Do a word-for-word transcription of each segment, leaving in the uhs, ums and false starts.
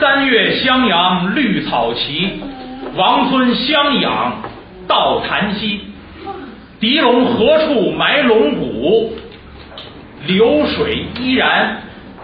三月襄阳绿草齐，王孙相养到檀溪。狄龙何处埋龙骨？流水依然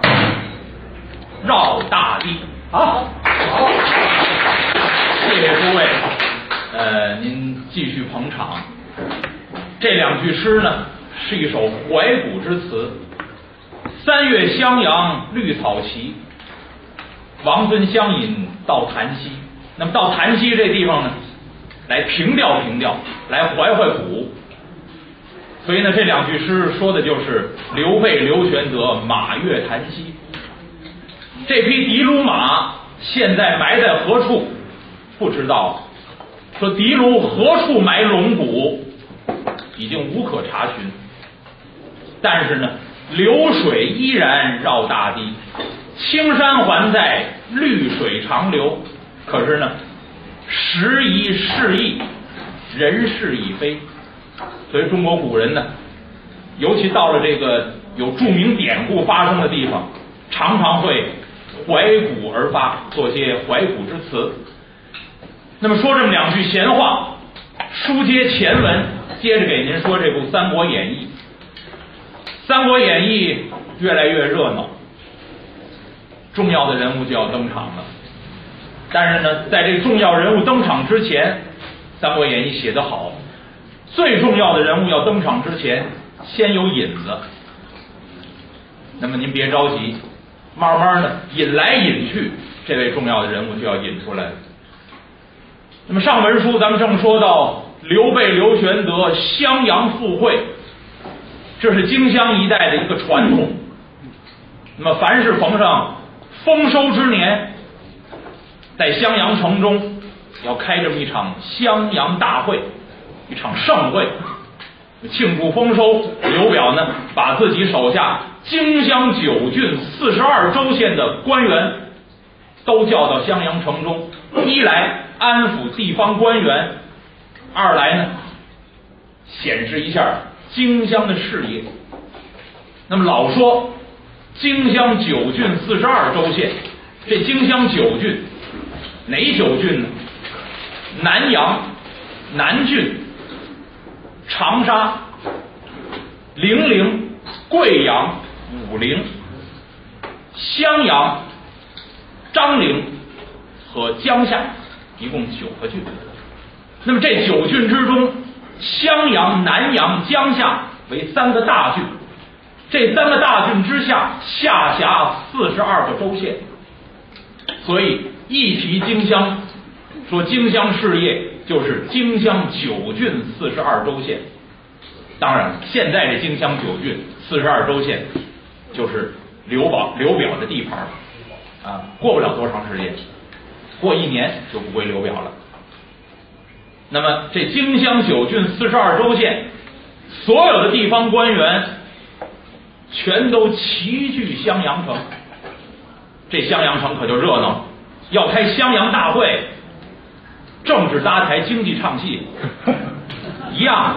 绕大堤。好，好，谢谢诸位，呃，您继续捧场。这两句诗呢，是一首怀古之词。三月襄阳绿草齐，王孙相引到檀溪。那么到檀溪这地方呢，来凭吊凭吊，来怀怀古。所以呢，这两句诗说的就是刘备、刘玄德马跃檀溪。这匹的卢马现在埋在何处？不知道。说的卢何处埋龙骨？已经无可查询。但是呢，流水依然绕大堤，青山还在，绿水长流。可是呢，时移世易，人事已非。所以中国古人呢，尤其到了这个有著名典故发生的地方，常常会怀古而发，做些怀古之词。那么说这么两句闲话，书接前文，接着给您说这部《三国演义》。《三国演义》越来越热闹，重要的人物就要登场了。但是呢，在这重要人物登场之前，《三国演义》写得好，最重要的人物要登场之前，先有引子。那么您别着急，慢慢的引来引去，这位重要的人物就要引出来了。那么上文书咱们正说到刘备、刘玄德襄阳赴会，这是荆襄一带的一个传统。那么凡是逢上丰收之年，在襄阳城中要开这么一场襄阳大会，一场盛会，庆祝丰收。刘表呢，把自己手下荆襄九郡四十二州县的官员都叫到襄阳城中，一来安抚地方官员，二来呢，显示一下荆襄的事业。那么老说荆襄九郡四十二州县，这荆襄九郡哪九郡呢？南阳、南郡、长沙、零陵、贵阳、武陵、襄阳、张陵和江夏，一共九个郡。那么这九郡之中，襄阳、南阳、江夏为三个大郡，这三个大郡之下下辖四十二个州县。所以一提荆襄，说荆襄事业就是荆襄九郡四十二州县。当然现在这荆襄九郡四十二州县就是刘表刘表的地盘啊，过不了多长时间，过一年就不归刘表了。那么这荆襄九郡四十二州县所有的地方官员全都齐聚襄阳城，这襄阳城可就热闹，要开襄阳大会，政治搭台，经济唱戏一样。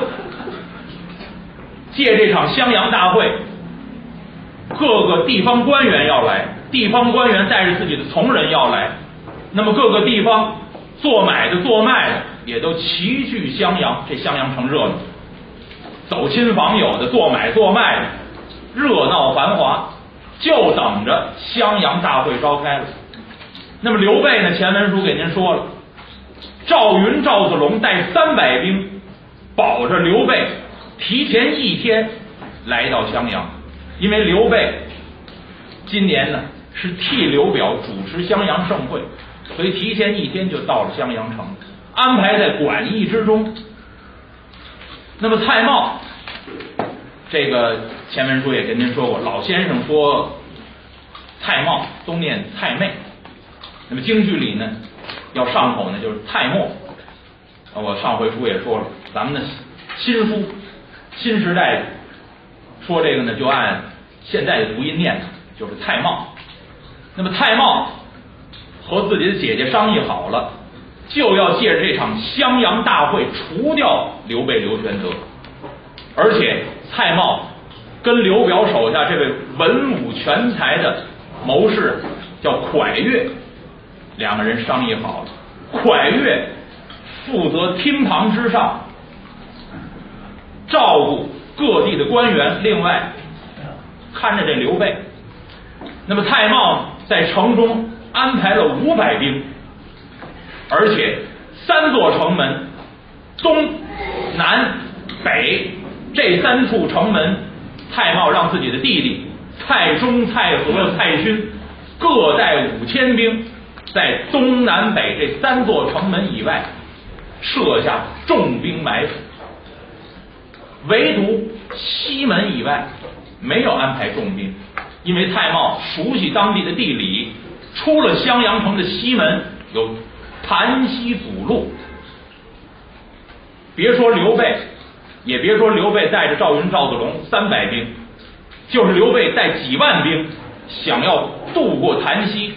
借这场襄阳大会，各个地方官员要来，地方官员带着自己的从人要来，那么各个地方做买的做卖的也都齐聚襄阳，这襄阳城热闹，走亲访友的，做买做卖的，热闹繁华，就等着襄阳大会召开了。那么刘备呢，前文书给您说了，赵云、赵子龙带三百兵，保着刘备提前一天来到襄阳。因为刘备今年呢是替刘表主持襄阳盛会，所以提前一天就到了襄阳城，安排在馆驿之中。那么蔡瑁，这个前文书也跟您说过，老先生说蔡瑁都念蔡妹，那么京剧里呢要上口呢就是蔡瑁。我上回书也说了，咱们的新书新时代说这个呢就按现在的读音念，就是蔡瑁。那么蔡瑁和自己的姐姐商议好了，就要借着这场襄阳大会除掉刘备、刘玄德。而且蔡瑁跟刘表手下这位文武全才的谋士叫蒯越两个人商议好了，蒯越负责厅堂之上照顾各地的官员，另外看着这刘备。那么蔡瑁在城中安排了五百兵，而且三座城门，东南北这三处城门，蔡瑁让自己的弟弟蔡中、蔡和、蔡勋各带五千兵，在东南北这三座城门以外设下重兵埋伏，唯独西门以外没有安排重兵，因为蔡瑁熟悉当地的地理，出了襄阳城的西门有潭溪阻路。别说刘备，也别说刘备带着赵云、赵子龙三百兵，就是刘备带几万兵想要渡过潭溪，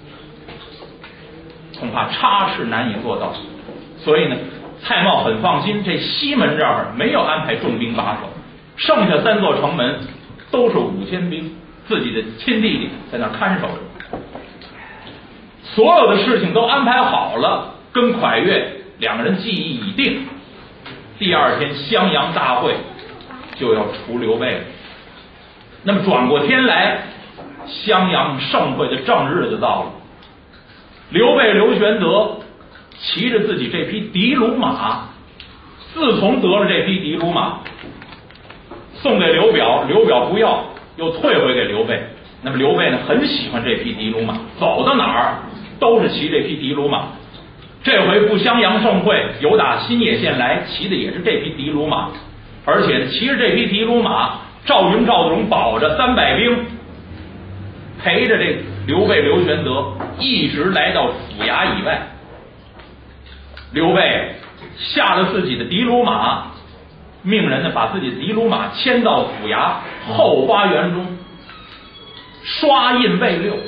恐怕插翅难以做到。所以呢，蔡瑁很放心，这西门这儿没有安排重兵把守，剩下三座城门都是五千兵，自己的亲弟弟在那儿看守着。所有的事情都安排好了，跟蒯越两个人计议已定。第二天襄阳大会就要除刘备了。那么转过天来，襄阳盛会的正日子到了。刘备刘玄德骑着自己这匹的卢马，自从得了这匹的卢马，送给刘表，刘表不要，又退回给刘备。那么刘备呢，很喜欢这匹的卢马，走到哪儿都是骑这匹的卢马。这回赴襄阳盛会，由打新野县来，骑的也是这匹的卢马，而且骑着这匹的卢马，赵云、赵子龙保着三百兵，陪着这刘备刘玄德一直来到府衙以外。刘备下了自己的的卢马，命人呢把自己的的卢马牵到府衙后花园中，刷印魏六。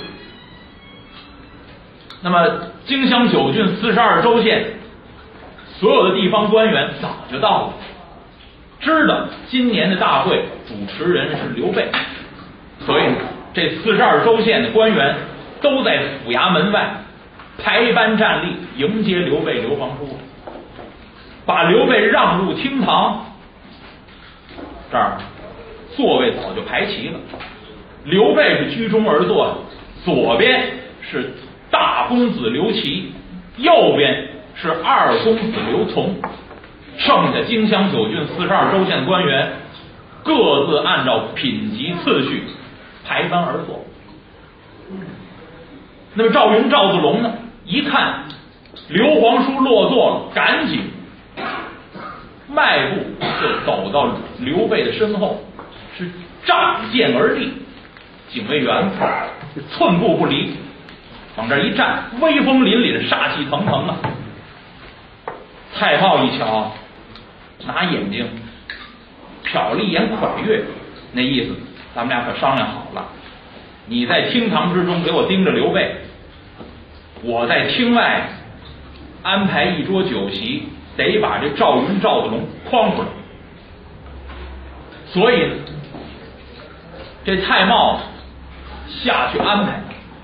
那么荆襄九郡四十二州县所有的地方官员早就到了，知道今年的大会主持人是刘备，所以这四十二州县的官员都在府衙门外排班站立迎接刘备刘皇叔，把刘备让入厅堂。这儿座位早就排齐了，刘备是居中而坐，左边是大公子刘琦，右边是二公子刘琮，剩下荆襄九郡四十二州县官员各自按照品级次序排班而坐。那么赵云、赵子龙呢，一看刘皇叔落座了，赶紧迈步就走到刘备的身后，是仗剑而立，警卫员寸步不离，往这一站，威风凛凛，杀气腾腾啊！蔡瑁一瞧，拿眼睛瞟了一眼蒯越，那意思咱们俩可商量好了，你在厅堂之中给我盯着刘备，我在厅外安排一桌酒席，得把这赵云、赵子龙诓出来。所以这蔡瑁下去安排，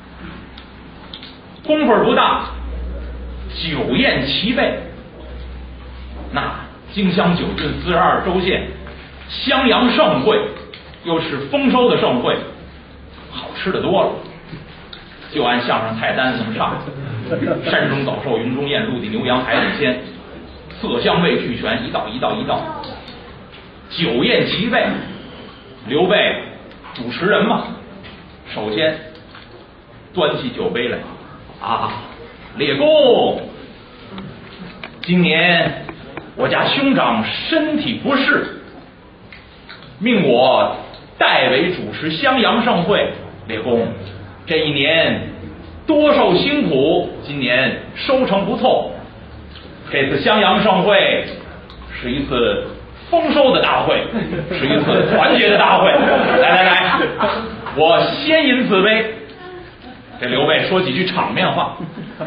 功夫不大，酒宴齐备。那荆襄九郡四十二州县襄阳盛会，又是丰收的盛会，好吃的多了，就按相声菜单这么上：山中走兽，云中雁，陆地牛羊，海里鲜，色香味俱全，一道一道一道。酒宴齐备，刘备主持人嘛，首先端起酒杯来啊，列公，今年我家兄长身体不适，命我代为主持襄阳盛会。列公，这一年多受辛苦，今年收成不错。这次襄阳盛会是一次丰收的大会，是一次团结的大会。来来来，我先饮此杯。这刘备说几句场面话，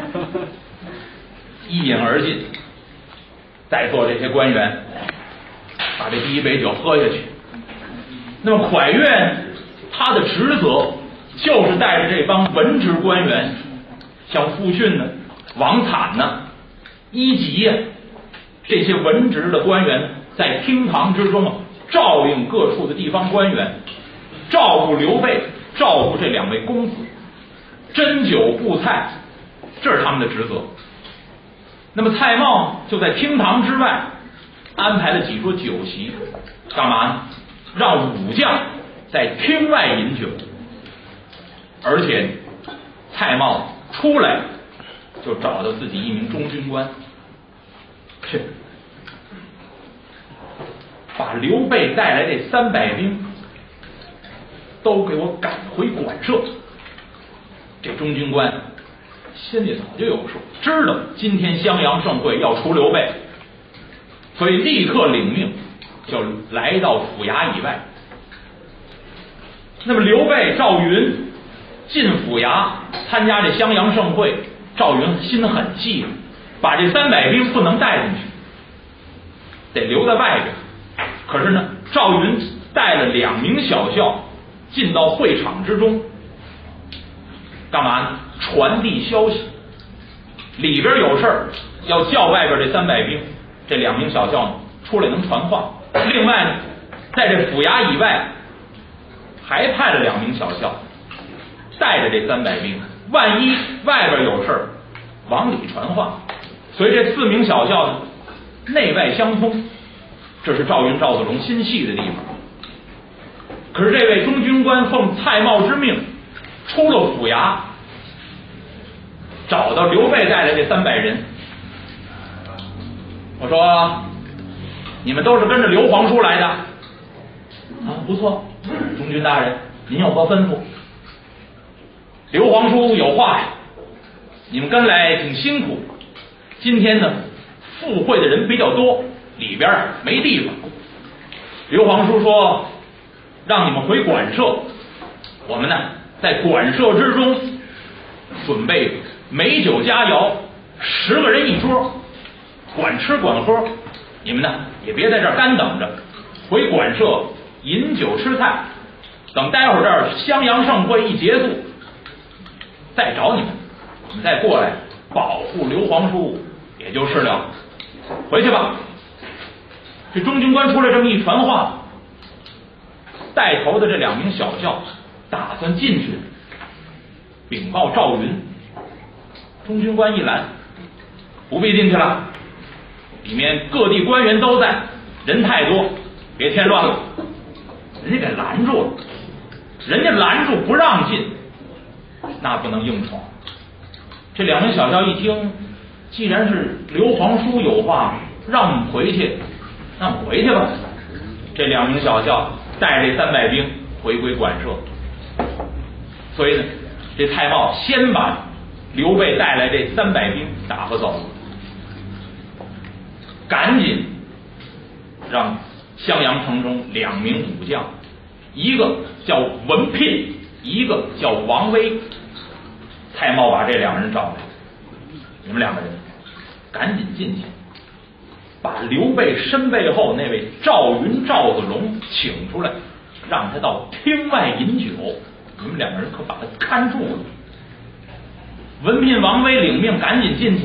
一饮而尽。在座这些官员把这第一杯酒喝下去。那么蒯越他的职责就是带着这帮文职官员像傅训呢、王产呢、伊吉呀、啊，这些文职的官员在厅堂之中啊，照应各处的地方官员，照顾刘备，照顾这两位公子，斟酒布菜，这是他们的职责。那么蔡瑁就在厅堂之外安排了几桌酒席，干嘛呢？让武将在厅外饮酒，而且蔡瑁出来就找到自己一名中军官，去把刘备带来这三百兵都给我赶回馆舍。这中军官心里早就有数，知道今天襄阳盛会要除刘备，所以立刻领命，就来到府衙以外。那么刘备、赵云进府衙参加这襄阳盛会，赵云心很细，把这三百兵不能带进去，得留在外边。可是呢，赵云带了两名小校进到会场之中，干嘛呢？传递消息，里边有事儿要叫外边这三百兵，这两名小校呢出来能传话。另外呢，在这府衙以外还派了两名小校带着这三百兵，万一外边有事儿往里传话。所以这四名小校呢内外相通，这是赵云赵子龙心细的地方。可是这位中军官奉蔡瑁之命出了府衙，找到刘备带来这三百人，我说你们都是跟着刘皇叔来的啊？不错，中军大人，您有何吩咐？刘皇叔有话呀，你们跟来挺辛苦，今天呢赴会的人比较多，里边没地方。刘皇叔说让你们回馆舍，我们呢在馆舍之中准备美酒佳肴，十个人一桌，管吃管喝，你们呢也别在这儿干等着，回馆舍饮酒吃菜，等待会儿这儿襄阳盛会一结束再找你们，你们再过来保护刘皇叔也就是了。回去吧。这中军官出来这么一传话，带头的这两名小校打算进去禀报赵云，中军官一拦，不必进去了，里面各地官员都在，人太多，别添乱了。人家给拦住了，人家拦住不让进，那不能硬闯。这两名小校一听，既然是刘皇叔有话让我们回去，那我们回去吧。这两名小校带着三百兵回归馆舍。所以呢，这蔡瑁先把刘备带来这三百兵打发走了，赶紧让襄阳城中两名武将，一个叫文聘，一个叫王威。蔡瑁把这两人找来，你们两个人赶紧进去，把刘备身背后那位赵云赵子龙请出来，让他到厅外饮酒。你们两个人可把他看住了。文聘、王威领命赶紧进去，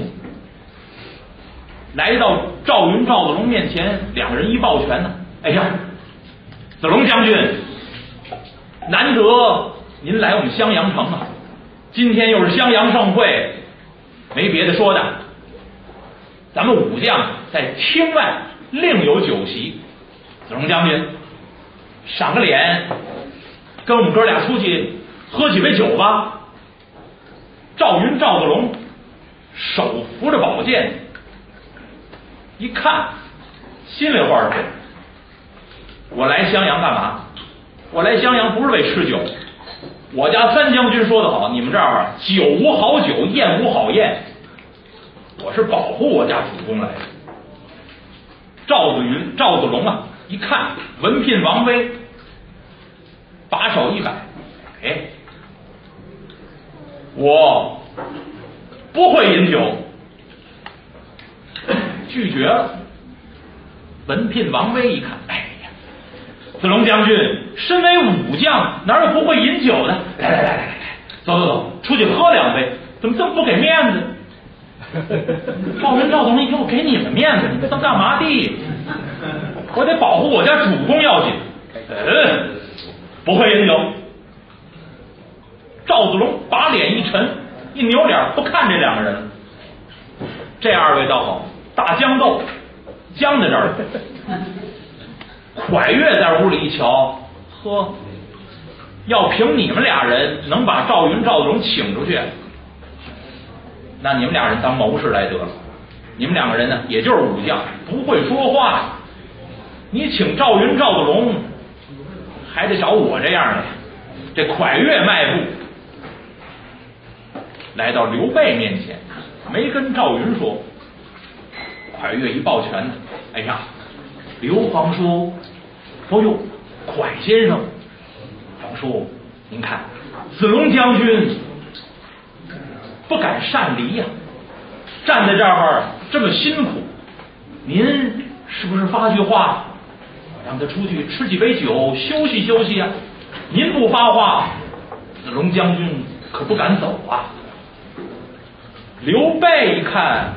来到赵云赵子龙面前，两个人一抱拳呢。哎呀，子龙将军，难得您来我们襄阳城啊，今天又是襄阳盛会，没别的说的，咱们武将在厅外另有酒席，子龙将军赏个脸，跟我们哥俩出去喝几杯酒吧。赵云赵子龙手扶着宝剑，一看心里话是，我来襄阳干嘛？我来襄阳不是为吃酒，我家三将军说得好，你们这儿酒无好酒，宴无好宴，我是保护我家主公来的。赵子云赵子龙啊，一看文聘王威，把手一摆，哎，我不会饮酒，拒绝了。文聘王威一看，哎呀，子龙将军身为武将，哪有不会饮酒的？来来来来来来，走走走，出去喝两杯， 怎么这么不给面子？赵云赵总理，我给你们面子，你们这干嘛的？我得保护我家主公要紧。嗯，不会饮酒。赵子龙把脸一沉，一扭脸不看这两个人。这二位倒好，大豇豆僵在这儿。蒯越在屋里一瞧，呵，要凭你们俩人能把赵云赵子龙请出去，那你们俩人当谋士来得了。你们两个人呢，也就是武将，不会说话。你请赵云赵子龙，还得找我这样的。这蒯越迈步来到刘备面前，没跟赵云说。蒯越一抱拳，哎呀，刘皇叔，哦呦，蒯先生，皇叔，您看，子龙将军不敢擅离呀、啊，站在这儿这么辛苦，您是不是发句话，让他出去吃几杯酒，休息休息啊？您不发话，子龙将军可不敢走啊。刘备一看，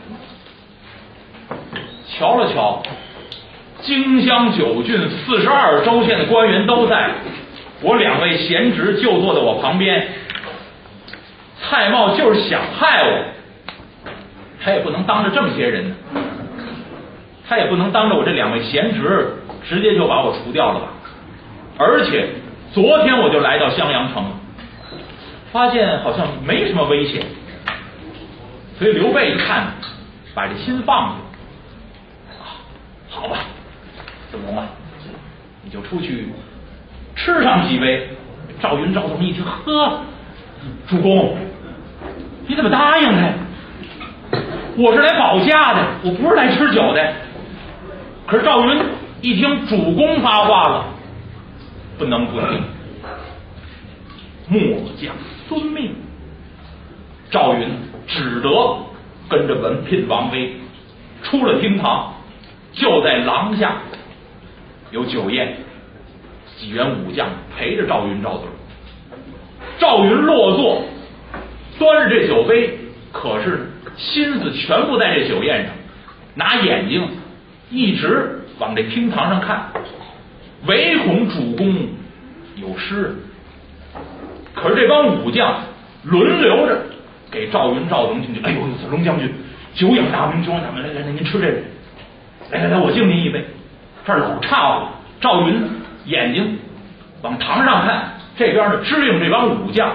瞧了瞧，荆襄九郡四十二州县的官员都在，我两位贤侄就坐在我旁边，蔡瑁就是想害我，他也不能当着这么些人呢，他也不能当着我这两位贤侄直接就把我除掉了吧。而且昨天我就来到襄阳城，发现好像没什么危险，所以刘备一看，把这心放下。好吧，子龙啊，你就出去吃上几杯。赵云赵总一听，呵，主公，你怎么答应他？我是来保驾的，我不是来吃酒的。可是赵云一听主公发话了，不能不听，末将遵命。赵云只得跟着文聘王威出了厅堂。就在廊下有酒宴，几员武将陪着赵云赵子龙。赵云落座，端着这酒杯，可是心思全部在这酒宴上，拿眼睛一直往这厅堂上看，唯恐主公有失。可是这帮武将轮流着给赵云赵子龙敬酒。哎呦，子龙将军，久仰大名，久仰大名，来来来，您吃这个。来来来，我敬您一杯。这儿老岔了，赵云眼睛往堂上看，这边呢支应这帮武将。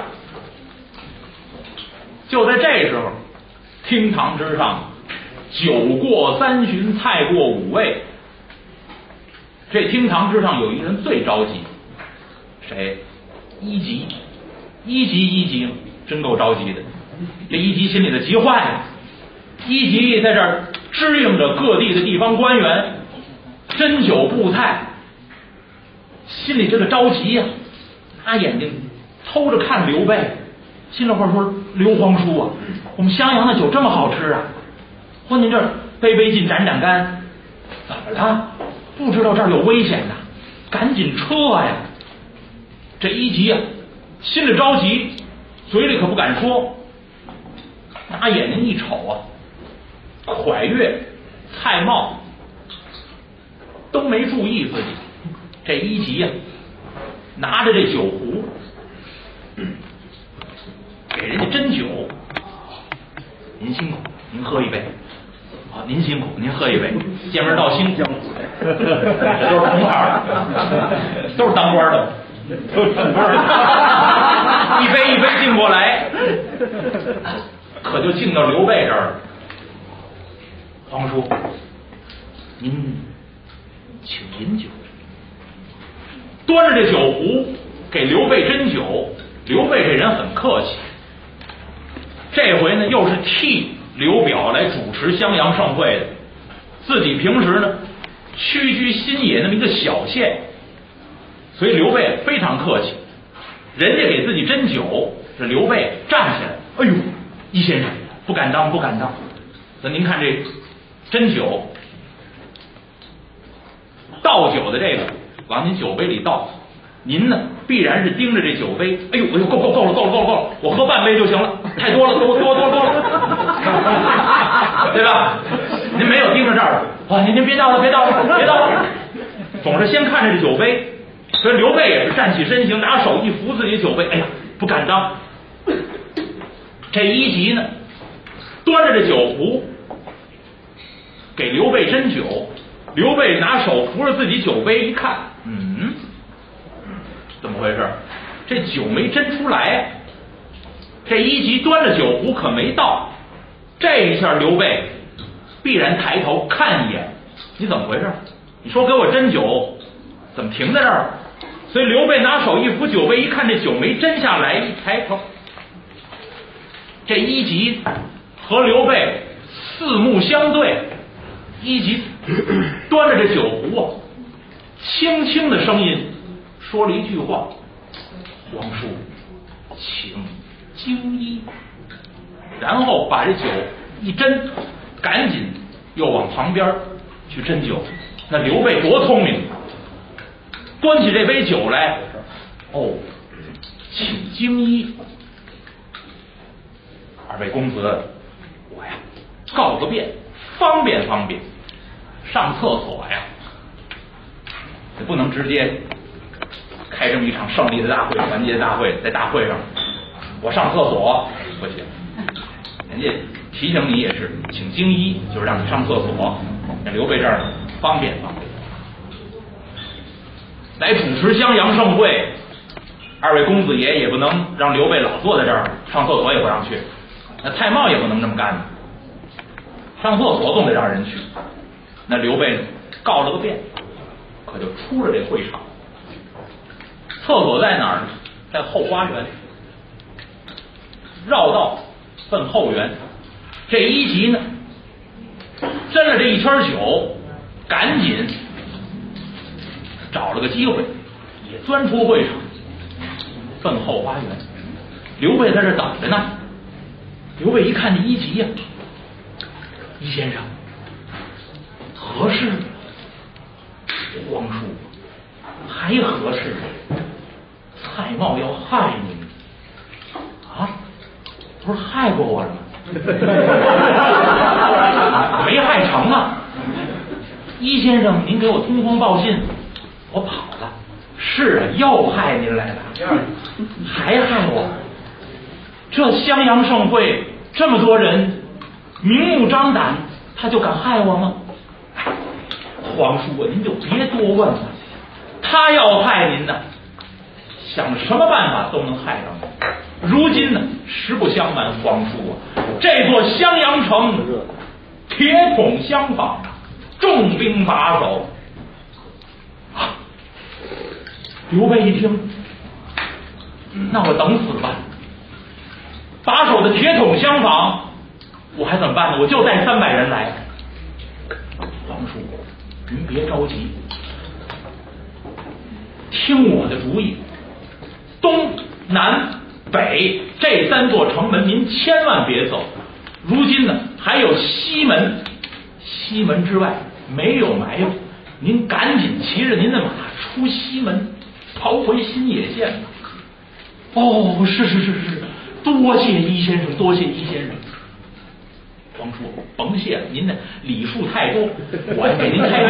就在这时候，厅堂之上，酒过三巡，菜过五味。这厅堂之上有一人最着急，谁？一级，一级一级，真够着急的。这一级心里头急坏了，一级在这儿支应着各地的地方官员，斟酒布菜，心里这个着急呀、啊，拿眼睛偷着看刘备，心里话说：刘皇叔啊，我们襄阳的酒这么好吃啊，说您这儿杯杯敬，盏盏干，怎么了？不知道这儿有危险呐，赶紧撤呀！这一急啊，心里着急，嘴里可不敢说，拿眼睛一瞅啊，蒯越、蔡瑁都没注意自己。这一急呀、啊，拿着这酒壶，给人家斟酒。您辛苦，您喝一杯。啊，您辛苦，您喝一杯。见门道辛苦，这都是同行，都是当官的，都是当官的。一杯一杯敬过来，可就敬到刘备这儿了。皇叔，您请饮酒。端着这酒壶给刘备斟酒，刘备这人很客气。这回呢，又是替刘表来主持襄阳盛会的，自己平时呢屈居新野那么一个小县，所以刘备非常客气。人家给自己斟酒，这刘备站起来，哎呦，易先生，不敢当，不敢当。那您看这斟酒，倒酒的这个往您酒杯里倒，您呢必然是盯着这酒杯，哎呦，哎呦，够够够了，够了，够了，够了，我喝半杯就行了。 太多了，多多多多了，对吧？您没有盯着这儿啊，您您别倒了，别倒了，别倒了，总是先看着这酒杯。所以刘备也是站起身形，拿手一扶自己的酒杯，哎呀，不敢当。这一级呢，端着这酒壶给刘备斟酒，刘备拿手扶着自己酒杯一看，嗯，怎么回事？这酒没斟出来。这一级端着酒壶可没倒，这一下刘备必然抬头看一眼，你怎么回事？你说给我斟酒，怎么停在这儿？所以刘备拿手一扶酒杯，一看这酒没斟下来，一抬头，这一级和刘备四目相对，一级端着这酒壶啊，轻轻的声音说了一句话：“皇叔，请精一。”然后把这酒一斟，赶紧又往旁边去斟酒。那刘备多聪明，端起这杯酒来，哦，请精一。二位公子，我呀告个便，方便方便，上厕所呀，也不能直接开这么一场胜利的大会、团结大会，在大会上我上厕所不行，人家提醒你也是请精一，就是让你上厕所。那刘备这儿方便方便，来主持襄阳盛会，二位公子爷也不能让刘备老坐在这儿，上厕所也不让去。那太茂也不能这么干，上厕所总得让人去。那刘备告了个便，可就出了这会场。厕所在哪儿呢？在后花园。绕道奔后园。这一级呢，斟了这一圈酒，赶紧找了个机会，也钻出会场，奔后花园。刘备在这等着呢。刘备一看这一级呀、啊，一先生，何事？皇叔，还何事？蔡瑁要害您啊！不是害过我了吗？没害成啊！一先生，您给我通风报信，我跑了。是啊，又害您来了，还害我。这襄阳盛会这么多人，明目张胆，他就敢害我吗？皇叔啊，您就别多问了。他要害您呢，想什么办法都能害到您。如今呢，实不相瞒，皇叔啊，这座襄阳城铁桶相仿，重兵把守。啊！刘备一听，那我等死吧。把守的铁桶相仿，我还怎么办呢？我就带三百人来。皇叔，您别着急，听我的主意。东南北这三座城门您千万别走。如今呢，还有西门，西门之外没有埋伏，您赶紧骑着您的马出西门，逃回新野县吧。哦，是是是是。多谢一先生，多谢一先生。皇叔，甭谢了，您的礼数太多，我给您开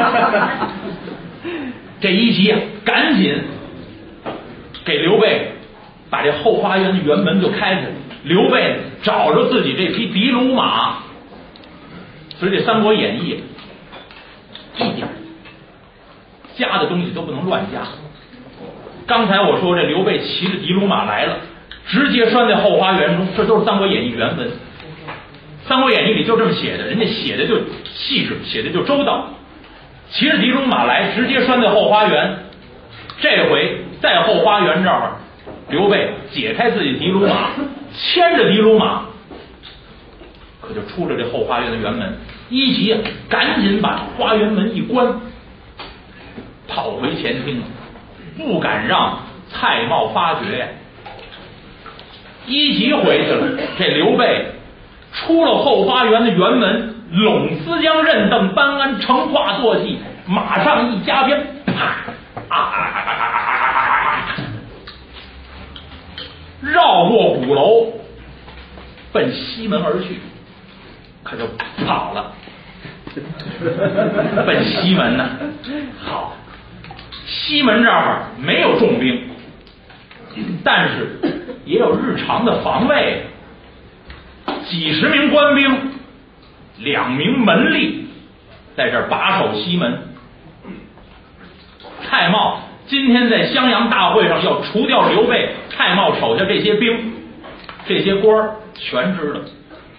门。这一急啊，赶紧给刘备把这后花园的辕门就开开了。刘备找着自己这匹的卢马，所以这《三国演义》一点加的东西都不能乱加。刚才我说这刘备骑着的卢马来了。直接拴在后花园中，这都是《三国演义》原文，《三国演义》里就这么写的，人家写的就细致，写的就周到。骑着的卢马来，直接拴在后花园。这回在后花园这儿，刘备解开自己的卢马，牵着的卢马，可就出了这后花园的辕门。一急赶紧把花园门一关，跑回前厅，不敢让蔡瑁发觉呀。一急回去了，这刘备出了后花园的辕门，拢思江任凳班安乘化坐骑，马上一加鞭，啪啊！绕过鼓楼， 奔西门而去，可就跑了。奔西门呢，好，西门这儿没有重兵，但是也有日常的防卫，几十名官兵，两名门吏在这儿把守西门。蔡瑁今天在襄阳大会上要除掉刘备，蔡瑁手下这些兵、这些官儿全知道。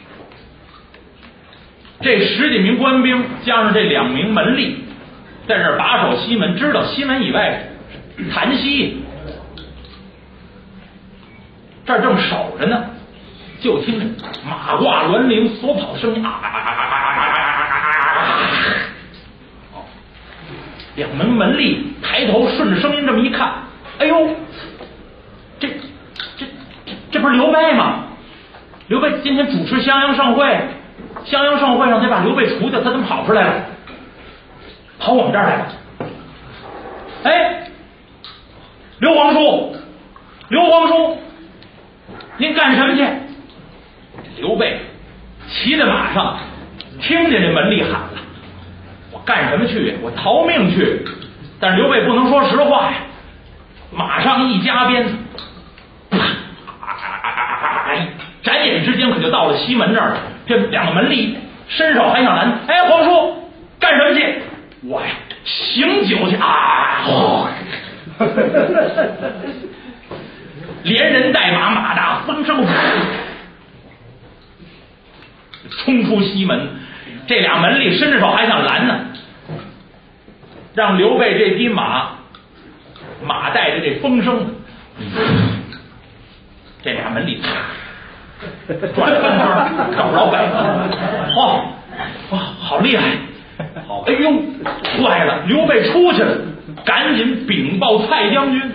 这十几名官兵加上这两名门吏，在这儿把守西门，知道西门以外谭溪，这儿正守着呢，就听着马挂銮铃，所跑声音啊！哦，两名门吏抬头顺着声音这么一看，哎呦，这这这这不是刘备吗？刘备今天主持襄阳盛会。襄阳盛会上得把刘备除掉，他怎么跑出来了？跑我们这儿来了。哎，刘皇叔，刘皇叔，您干什么去？刘备骑在马上，听见这门吏喊了，我干什么去？我逃命去。但是刘备不能说实话呀，马上一加鞭，眨眼之间可就到了西门这儿了。这两个门吏伸手还想拦，哎，皇叔干什么去？我呀醒酒去啊！哦、连人带马，马大风声，冲出西门。这俩门吏伸着手还想拦呢，让刘备这匹马，马带着这风声，这俩门吏。转了半圈找不着北了，哦，哇，好厉害！好，哎呦，坏了，刘备出去了，赶紧禀报蔡将军。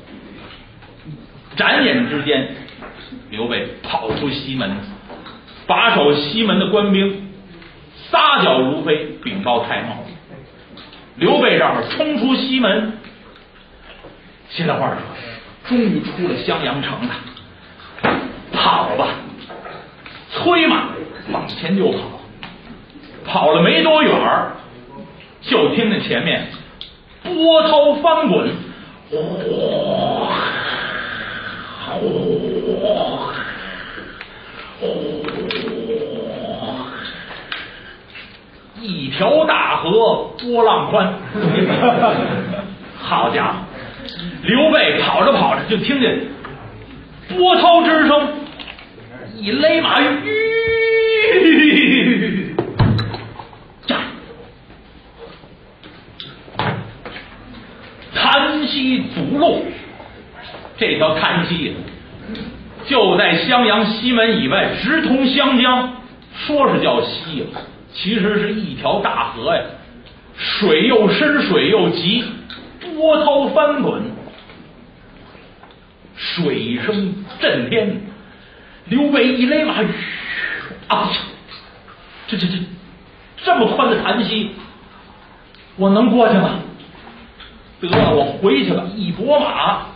眨眼之间，刘备跑出西门，把守西门的官兵撒脚如飞，禀报蔡瑁。刘备这儿冲出西门，现在话说，终于出了襄阳城了。跑吧，催马往前就跑，跑了没多远儿，就听见前面波涛翻滚，哗哗哗，一条大河波浪宽。好家伙，刘备跑着跑着就听见波涛之声，一勒马，吁，站，谭溪阻路。这条谭溪就在襄阳西门以外，直通湘江，说是叫溪呀，其实是一条大河呀，水又深，水又急，波涛翻滚，水声震天。刘备一勒马，啊，这这这这么宽的潭溪，我能过去吗？得了，我回去了。一拨马，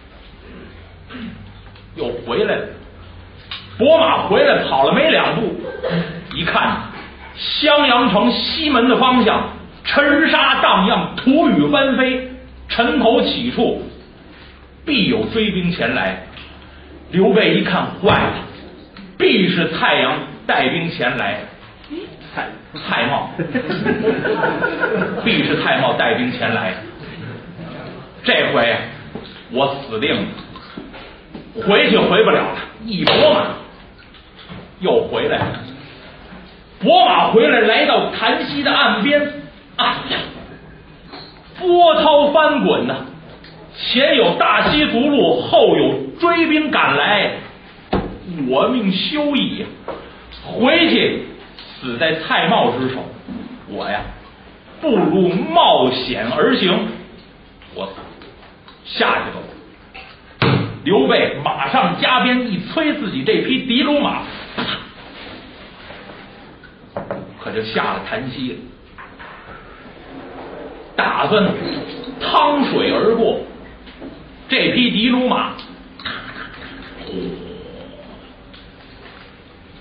又回来了。拨马回来，跑了没两步，一看襄阳城西门的方向，尘沙荡漾，土雨翻飞，尘头起处，必有追兵前来。刘备一看，坏了，必是蔡阳带兵前来。蔡蔡瑁，必是蔡瑁带兵前来。这回我死定了，回去回不了了。一拨马又回来了，拨马回来，来到潭溪的岸边，哎呀，波涛翻滚呐、啊！前有大溪阻路，后有追兵赶来，我命休矣呀！回去死在蔡瑁之手，我呀不如冒险而行。我下去了。刘备马上加鞭一催，自己这匹的卢马，可就下了潭溪了，打算趟水而过。这匹的卢马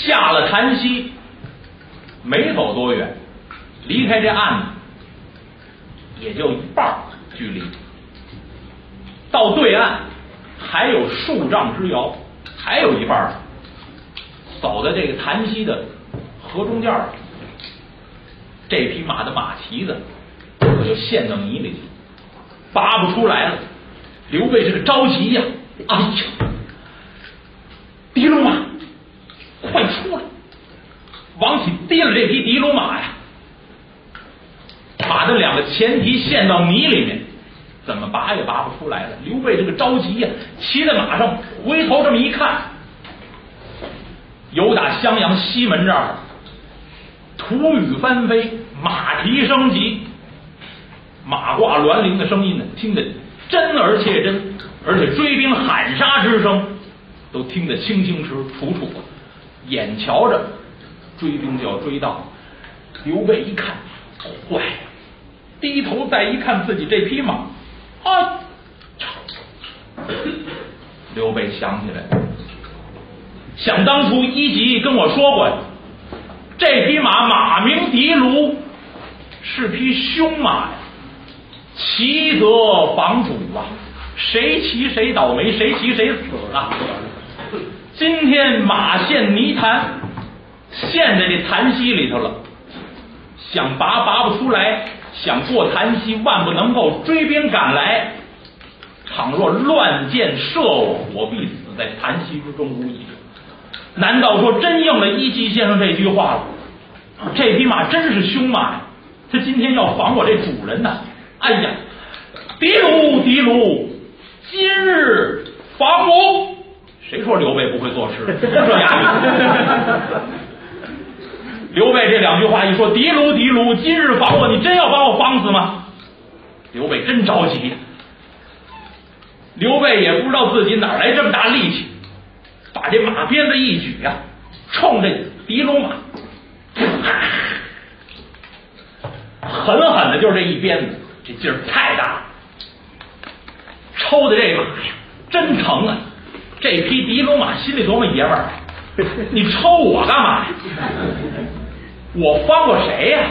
下了潭溪，没走多远，离开这岸子也就一半距离，到对岸还有数丈之遥，还有一半，走在这个潭溪的河中间，这匹马的马蹄子可就陷到泥里去，拔不出来了。刘备这个着急呀、啊，哎呀，的卢马，快出来！王启提了这匹的卢马呀，把这两个前蹄陷到泥里面，怎么拔也拔不出来了。刘备这个着急呀、啊，骑在马上回头这么一看，由打襄阳西门这儿土雨翻飞，马蹄声急，马挂銮铃的声音呢，听得真而切真，而且追兵喊杀之声都听得清清楚楚，眼瞧着追兵就要追到。刘备一看，坏了，低头再一看自己这匹马，啊！刘备想起来了，想当初一级跟我说过，这匹马马名的卢，是匹凶马呀，骑则防主啊，谁骑谁倒霉，谁骑谁死啊！今天马陷泥潭，陷在这潭溪里头了，想拔拔不出来，想过潭溪万不能够，追兵赶来，倘若乱箭射我，我必死在潭溪之中无疑。难道说真应了一级先生这句话了？这匹马真是凶马呀，他今天要防我这主人呐！哎呀，的卢的卢，今日防我！谁说刘备不会作诗？这押韵。刘备这两句话一说，的卢的卢，今日防我，你真要把我防死吗？刘备真着急。刘备也不知道自己哪来这么大力气，把这马鞭子一举啊，冲这的卢马，狠狠的就是这一鞭子，这劲儿太大了，抽的这马呀真疼啊！这匹的卢马心里多么爷们儿，你抽我干嘛呀？我帮过谁呀、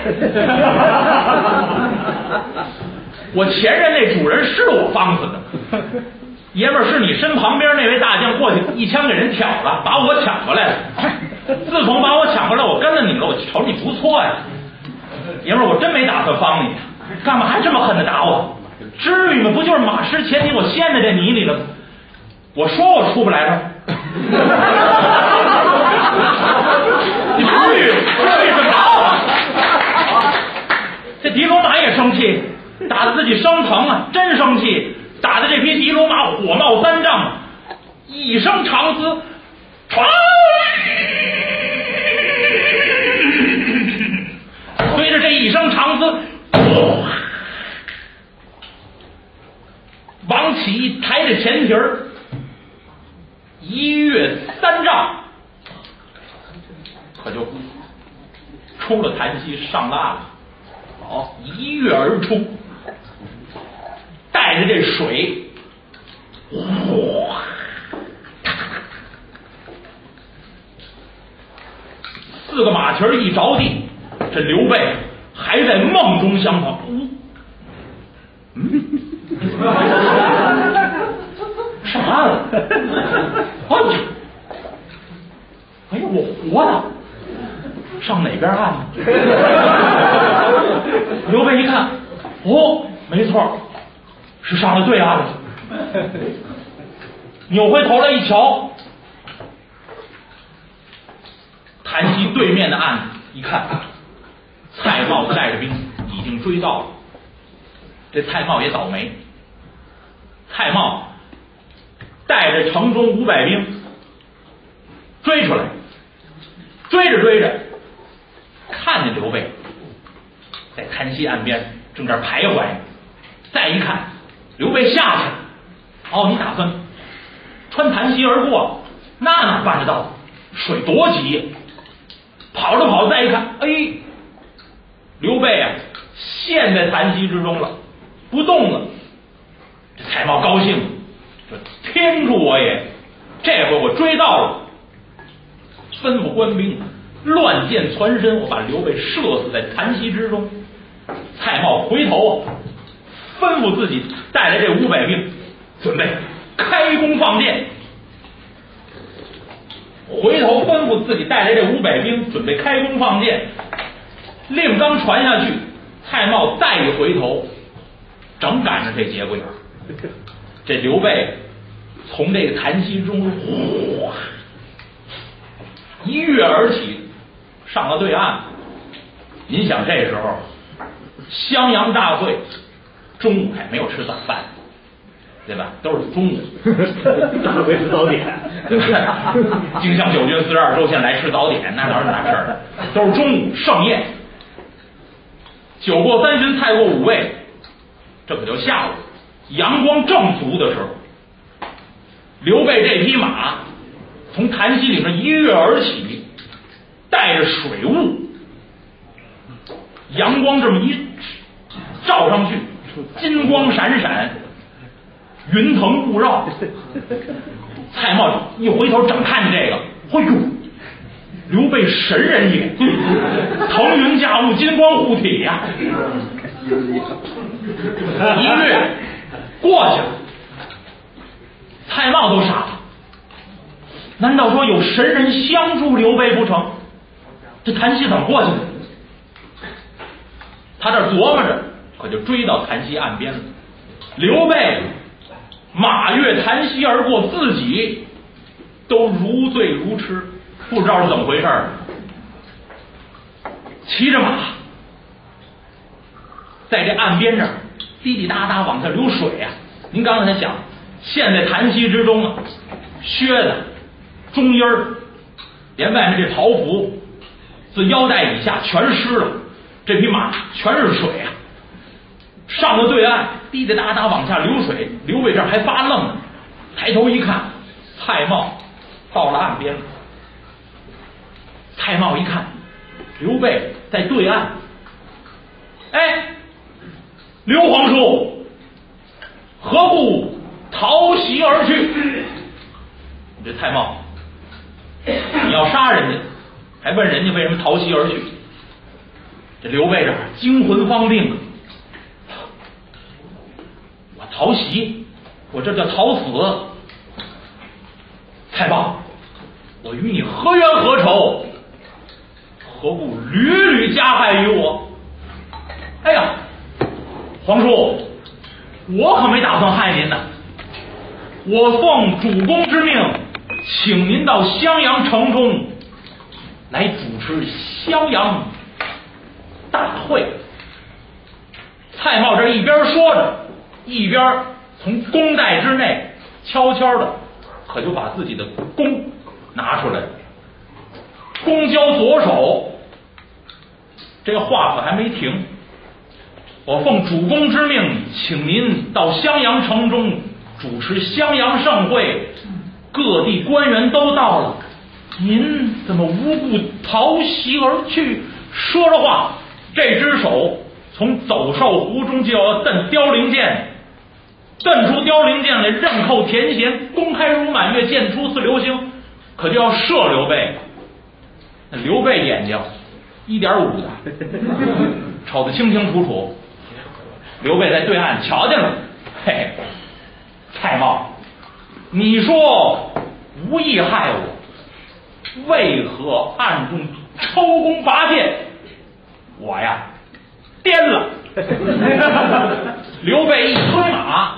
啊？我前任那主人是我帮死的，爷们儿是你身旁边那位大将过去一枪给人挑了，把我抢过来了。自从把我抢过来，我跟了你了，我瞅你不错呀，爷们儿，我真没打算帮你，干嘛还这么狠的打我？至于吗？不就是马失前蹄，我陷在这泥里了吗？我说我出不来了，你至于至于什么啊？这的卢马也生气，打得自己生疼啊，真生气，打的这匹的卢马火冒三丈，一声长嘶，唰，随着这一声长嘶，王启抬着前蹄儿，一跃三丈，可就出了潭溪，上岸了。好，一跃而出，带着这水，哗，四个马蹄儿一着地，这刘备还在梦中相逢。嗯，上岸了。哎呀，哎呀，我活了。上哪边岸呢？刘备一看，哦，没错，是上了对岸了。扭回头来一瞧，潭溪对面的岸一看，蔡瑁带着兵已经追到了。这蔡瑁也倒霉，蔡瑁带着城中五百兵追出来，追着追着，看见刘备在潭溪岸边正这徘徊，再一看刘备下去了。哦，你打算穿潭溪而过？那哪办得到？水多急呀！跑着跑，再一看，哎，刘备啊，陷在潭溪之中了，不动了。这蔡瑁高兴，说：“天助我也！这回我追到了。” 吩咐官兵乱箭攒身，我把刘备射死在檀溪之中。蔡瑁回头啊，吩咐自己带来这五百兵，准备开弓放箭。回头吩咐自己带来这五百兵，准备开弓放箭。令刚传下去，蔡瑁再一回头，正赶上这节骨眼儿。这刘备从这个檀溪中哗一跃而起，上了对岸。您想这时候襄阳大会，中午还没有吃早饭，对吧？都是中午， 没吃早点。 荆襄九军四十二州县来吃早点，那哪是那事儿？都是中午盛宴。酒过三巡，菜过五味，这可就下午，阳光正足的时候，刘备这匹马从檀溪里面一跃而起，带着水雾，阳光这么一照上去，金光闪闪，云腾雾绕。蔡瑁一回头正看见这个，哎呦，刘备神人也，腾云驾雾，金光护体呀、啊！一跃过去了，蔡瑁都傻了。难道说有神人相助刘备不成？这檀溪怎么过去的？他这琢磨着，可就追到檀溪岸边了。刘备马跃檀溪而过，自己都如醉如痴，不知道是怎么回事儿。骑着马在这岸边这儿滴滴答答往下流水啊！您刚才想，陷在檀溪之中啊，靴子、中衣儿，连外面这袍服自腰带以下全湿了，这匹马全是水啊！上了对岸，滴滴答答往下流水。刘备这儿还发愣呢，抬头一看，蔡瑁到了岸边了。蔡瑁一看，刘备在对岸。哎，刘皇叔，何故逃袭而去？你这蔡瑁，你要杀人家，还问人家为什么逃袭而去？这刘备这儿惊魂方定，我逃袭，我这叫逃死。蔡瑁，我与你何冤何仇？何故屡屡加害于我？哎呀，皇叔，我可没打算害您呢。我奉主公之命，请您到襄阳城中来主持襄阳大会。蔡瑁这一边说着，一边从弓袋之内悄悄的可就把自己的弓拿出来了。弓交左手，这个话可还没停。我奉主公之命，请您到襄阳城中主持襄阳盛会，各地官员都到了，您怎么无故逃袭而去？说着话，这只手从走兽壶中就要蹬凋零剑，蹬出凋零剑来，刃扣田弦，弓开如满月，箭出似流星，可就要射刘备。那刘备眼睛一点五的，瞅得清清楚楚。刘备在对岸瞧见了，嘿，蔡瑁，你说无意害我，为何暗中抽弓拔箭？我呀，颠了。刘备一推马，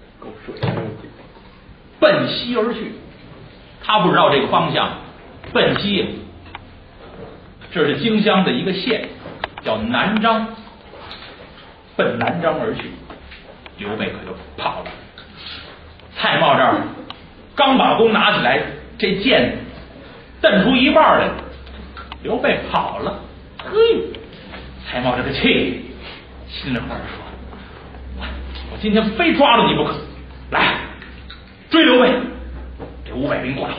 奔西而去。他不知道这个方向，奔西，这是荆襄的一个县，叫南漳。奔南漳而去，刘备可就跑了。蔡瑁这儿刚把弓拿起来，这箭蹬出一半来了，刘备跑了。嘿，蔡瑁这个气，心里话说：我我今天非抓住你不可！来，追刘备！这五百兵过来，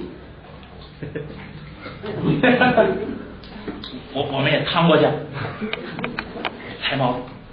我我们也趟过去。蔡瑁。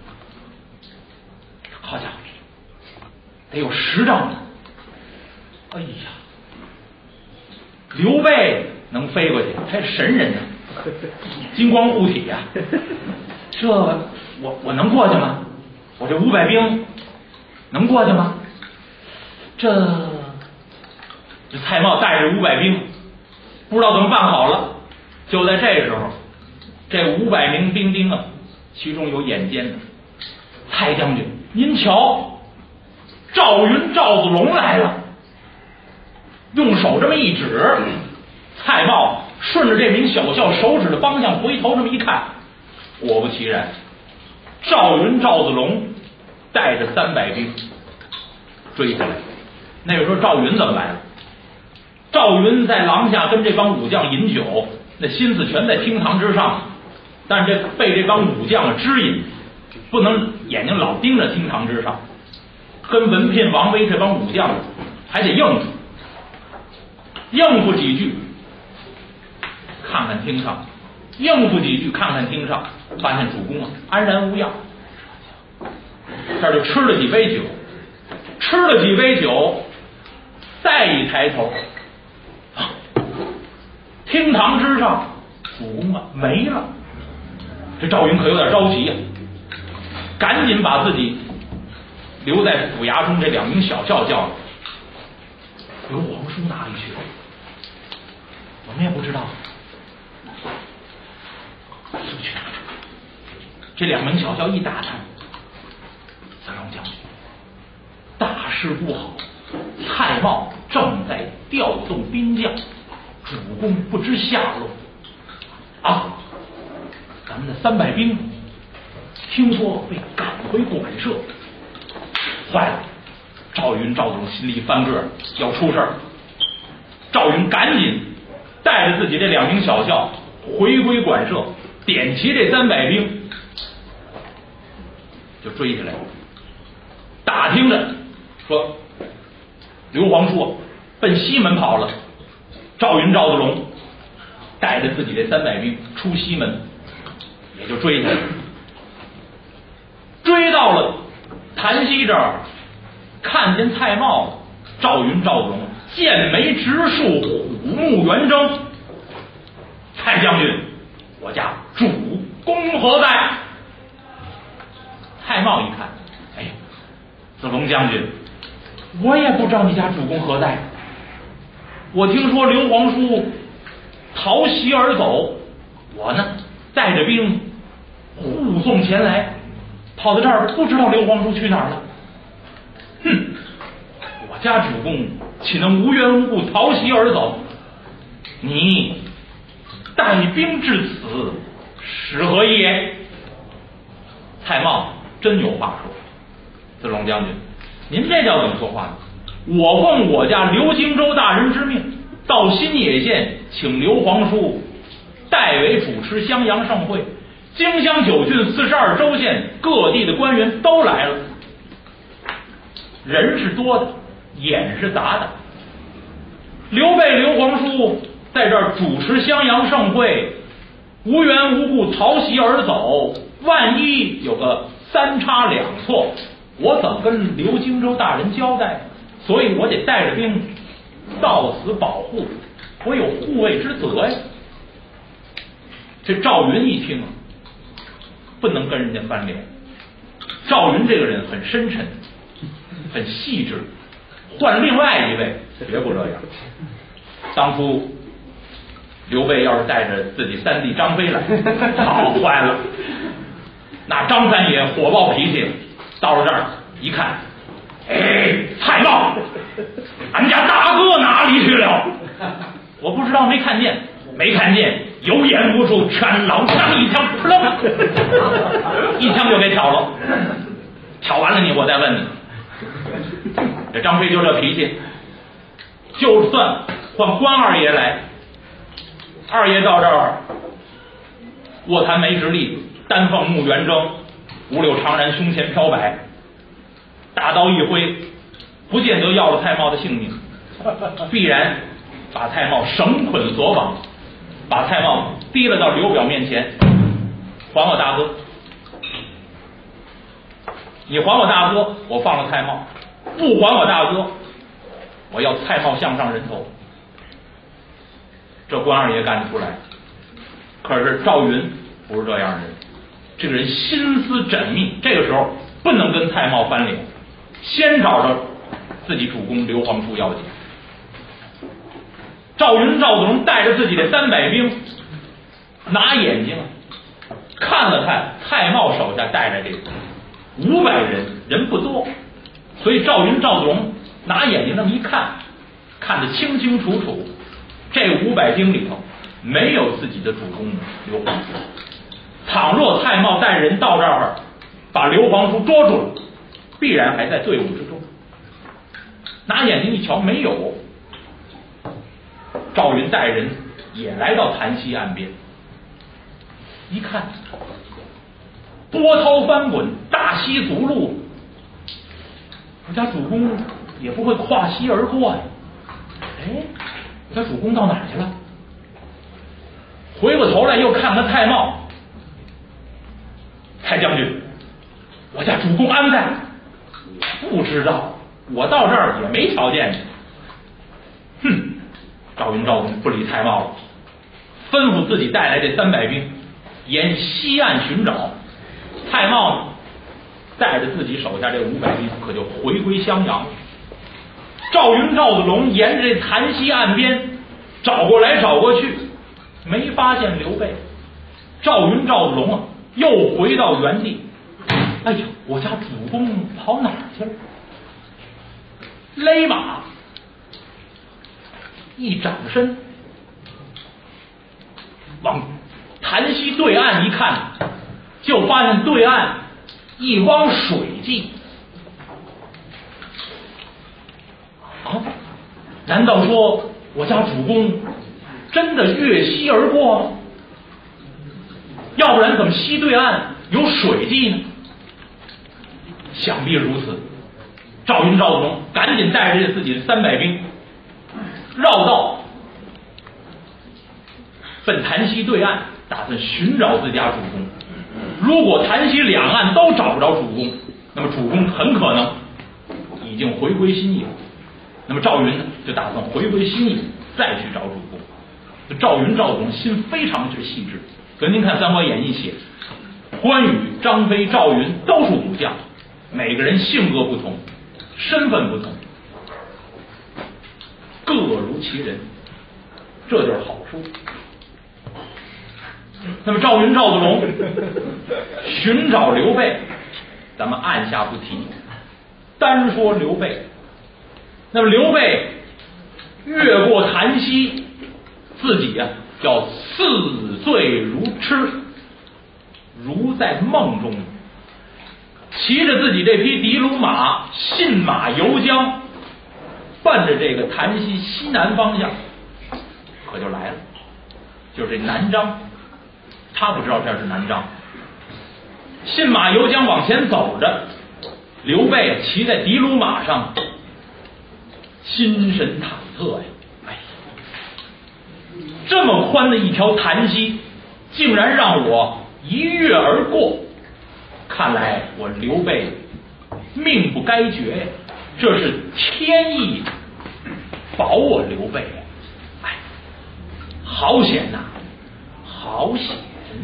好家伙，得有十丈呢！哎呀，刘备能飞过去，他是神人呢、啊，金光护体呀、啊。这我我能过去吗？我这五百兵能过去吗？这这蔡瑁带着五百兵，不知道怎么办好了。就在这时候，这五百名兵丁啊，其中有眼尖的，蔡将军，您瞧，赵云赵子龙来了。用手这么一指，蔡瑁顺着这名小校手指的方向回头这么一看，果不其然，赵云赵子龙带着三百兵追下来。那个时候赵云怎么来了？赵云在廊下跟这帮武将饮酒，那心思全在厅堂之上，但是这被这帮武将指引，不能眼睛老盯着厅堂之上，跟文聘王威这帮武将还得应付，应付几句看看厅上，应付几句看看厅上，发现主公啊安然无恙，这就吃了几杯酒，吃了几杯酒，再一抬头，啊，厅堂之上主公啊没了。这赵云可有点着急呀、啊，赶紧把自己留在府衙中这两名小校叫来。刘皇叔哪里去了？我们也不知道。出去。这两名小校一打探，子龙将军，大事不好，蔡瑁正在调动兵将，主公不知下落啊！咱们的三百兵听说被赶回馆舍，坏了！赵云赵总心里一翻个，要出事儿。赵云赶紧带着自己这两名小校回归馆舍，点齐这三百兵，就追下来了。打听着说，刘皇叔奔西门跑了，赵云赵子龙带着自己这三百兵出西门，也就追下来了。追到了潭溪这儿，看见蔡瑁、赵云赵子龙剑眉直竖，虎目圆睁。蔡将军，我家主公何在？蔡瑁一看，哎，子龙将军，我也不知道你家主公何在。我听说刘皇叔逃袭而走，我呢带着兵护送前来，跑到这儿不知道刘皇叔去哪儿了。哼，我家主公岂能无缘无故逃袭而走？你带兵至此，是何意也？蔡瑁真有话说。子龙将军，您这叫怎么说话呢？我奉我家刘荆州大人之命，到新野县请刘皇叔代为主持襄阳盛会，荆襄九郡四十二州县各地的官员都来了，人是多的，眼是杂的。刘备刘皇叔在这儿主持襄阳盛会，无缘无故逃袭而走，万一有个三差两错，我怎么跟刘荆州大人交代？所以我得带着兵到此保护，我有护卫之责呀。这赵云一听啊，不能跟人家翻脸。赵云这个人很深沉，很细致，换另外一位绝不这样。当初刘备要是带着自己三弟张飞来，好坏了。那张三爷火爆脾气，到了这儿一看，哎，蔡瑁，俺家大哥哪里去了？我不知道，没看见，没看见，有眼无珠，全老枪一枪，扑棱，一枪就给挑了。挑完了你，我再问你。这张飞就这脾气，就算换关二爷来，二爷到这儿卧蚕眉直立，丹凤目圆睁，五柳长髯胸前飘摆，大刀一挥，不见得要了蔡瑁的性命，必然把蔡瑁绳捆索绑，把蔡瑁提了到刘表面前，还我大哥，你还我大哥，我放了蔡瑁；不还我大哥，我要蔡瑁项上人头。 这关二爷干得出来。可是赵云不是这样的人，这个人心思缜密，这个时候不能跟蔡瑁翻脸，先找着自己主公刘皇叔要紧。赵云赵子龙带着自己的三百兵，拿眼睛看了看蔡瑁手下带来这五百人，人不多，所以赵云赵子龙拿眼睛那么一看，看得清清楚楚，这五百兵里头没有自己的主公刘皇叔。倘若蔡瑁带人到这儿把刘皇叔捉住了，必然还在队伍之中。拿眼睛一瞧没有，赵云带人也来到潭溪岸边，一看波涛翻滚，大溪阻路，我家主公也不会跨溪而过呀。哎，我家主公到哪儿去了？回过头来又看看蔡瑁，蔡将军，我家主公安在？不知道，我到这儿也没瞧见你。哼！赵云赵子龙不理蔡瑁了，吩咐自己带来这三百兵沿西岸寻找。蔡瑁呢，带着自己手下这五百兵，可就回归襄阳。赵云赵子龙沿着这潭溪岸边找过来找过去，没发现刘备。赵云赵子龙啊，又回到原地。哎呀，我家主公跑哪儿去了？勒马一转身，往潭溪对岸一看，就发现对岸一汪水迹。啊，难道说我家主公真的越溪而过吗？要不然怎么溪对岸有水迹呢？想必如此。赵云赵子龙赶紧带着自己的三百兵绕道奔潭溪对岸，打算寻找自家主公。如果潭溪两岸都找不着主公，那么主公很可能已经回归新野。那么赵云呢，就打算回归新野，再去找主公。赵云赵子龙心非常之细致，所以您看《三国演义》写，关羽、张飞、赵云都是武将，每个人性格不同，身份不同，各如其人，这就是好书。那么赵云赵子龙寻找刘备，咱们按下不提，单说刘备。那么刘备越过潭溪，自己啊叫似醉如痴，如在梦中，骑着自己这匹的卢马，信马由缰，奔着这个潭溪西南方向可就来了。就是这南漳，他不知道这是南漳，信马由缰往前走着。刘备骑在的卢马上，心神忐忑呀！哎呀，这么宽的一条潭溪，竟然让我一跃而过，看来我刘备命不该绝呀！这是天意保我刘备呀！哎，好险呐、啊，好险！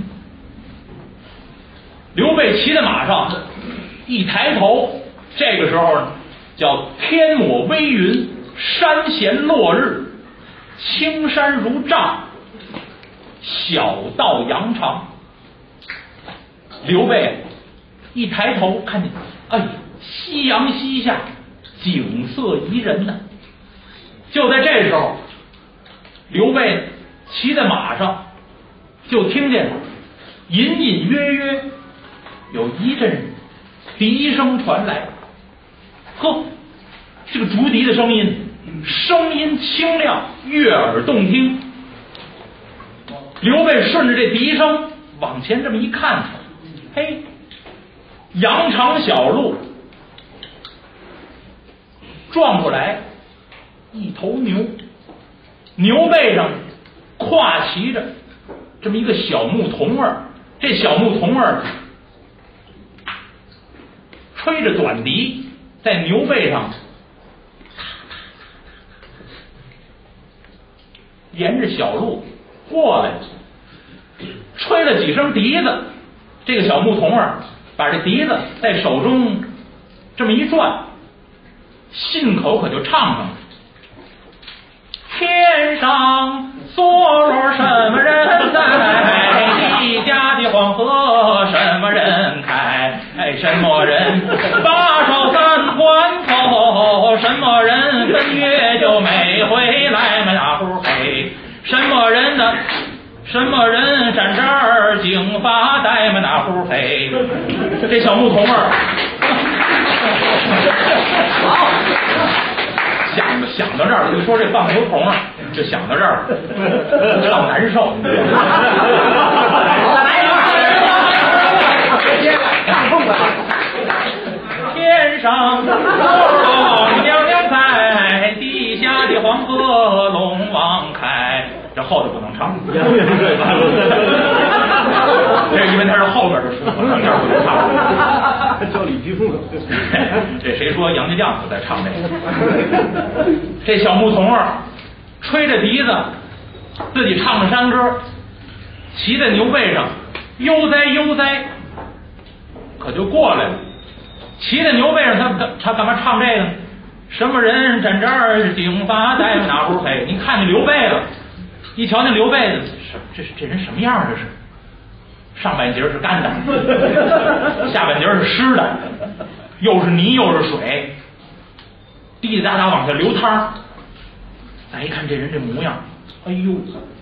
刘备骑在马上，一抬头，这个时候呢，叫天抹微云，山衔落日，青山如帐，小道扬长。刘备一抬头看见，哎呀，夕阳西下，景色宜人呢。就在这时候，刘备骑在马上，就听见隐隐约约有一阵笛声传来。呵，这个竹笛的声音，声音清亮，悦耳动听。刘备顺着这笛声往前这么一看，嘿，羊肠小路撞过来一头牛，牛背上跨骑着这么一个小牧童儿，这小牧童儿吹着短笛，在牛背上沿着小路过来，吹了几声笛子，这个小牧童儿把这笛子在手中这么一转，信口可就唱上了。天上梭罗什么人在？地下的黄河什么人开？哎，什么人把守三关口？什么人奔月就没回来嘛？大呼嘿！什么人呢？什么人站这儿净发呆嘛？大呼嘿！这小牧童儿，好。想想到这儿，就说这放牛童啊，就想到这儿，老难受。你知道吗？天上王娘娘在，地下的黄河龙王开。这后头不能唱，这因为它是后边的书，上这儿不能唱。 叫李居凤。 这谁说杨家将子在唱这个？这小牧童儿吹着笛子，自己唱着山歌，骑在牛背上，悠哉悠哉，可就过来了。骑在牛背上，他他干嘛唱这个呢？什么人站这儿顶发呆哪壶黑？你看见刘备了，一瞧那刘备的，这是这人什么样？这是上半截是干的，下半截是湿的，又是泥又是水，滴滴答答往下流汤。咱一看这人这模样，哎呦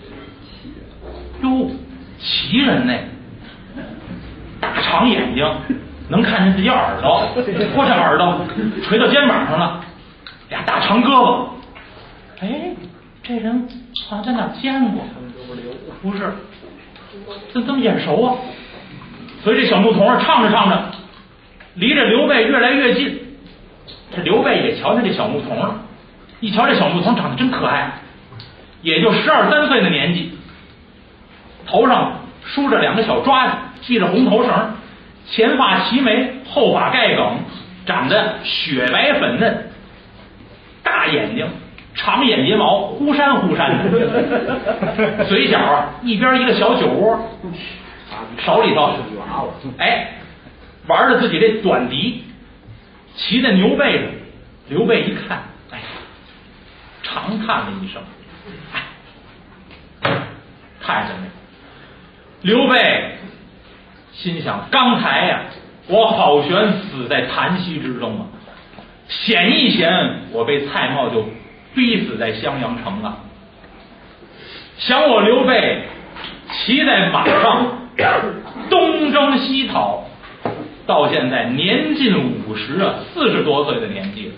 哟，奇人呢，大长眼睛，能看见自己耳朵，拖上耳朵垂到肩膀上了，俩大长胳膊。哎，这人好像在哪见过？不是，这怎么眼熟啊？所以这小牧童唱着唱着，离着刘备越来越近。这刘备也瞧见这小牧童了，一瞧这小牧童长得真可爱，也就十二三岁的年纪，头上梳着两个小抓子，系着红头绳，前发齐眉，后发盖梗，长得雪白粉嫩，大眼睛，长眼睫毛，忽闪忽闪的，嘴角啊一边一个小酒窝，手里头哎玩着自己这短笛，骑在牛背上。刘备一看，哎，长叹了一声，哎，太真了。刘备心想，刚才呀、啊，我好悬死在檀溪之中啊，险一险，我被蔡瑁就逼死在襄阳城了。想我刘备骑在马上东征西讨，到现在年近五十啊，四十多岁的年纪了，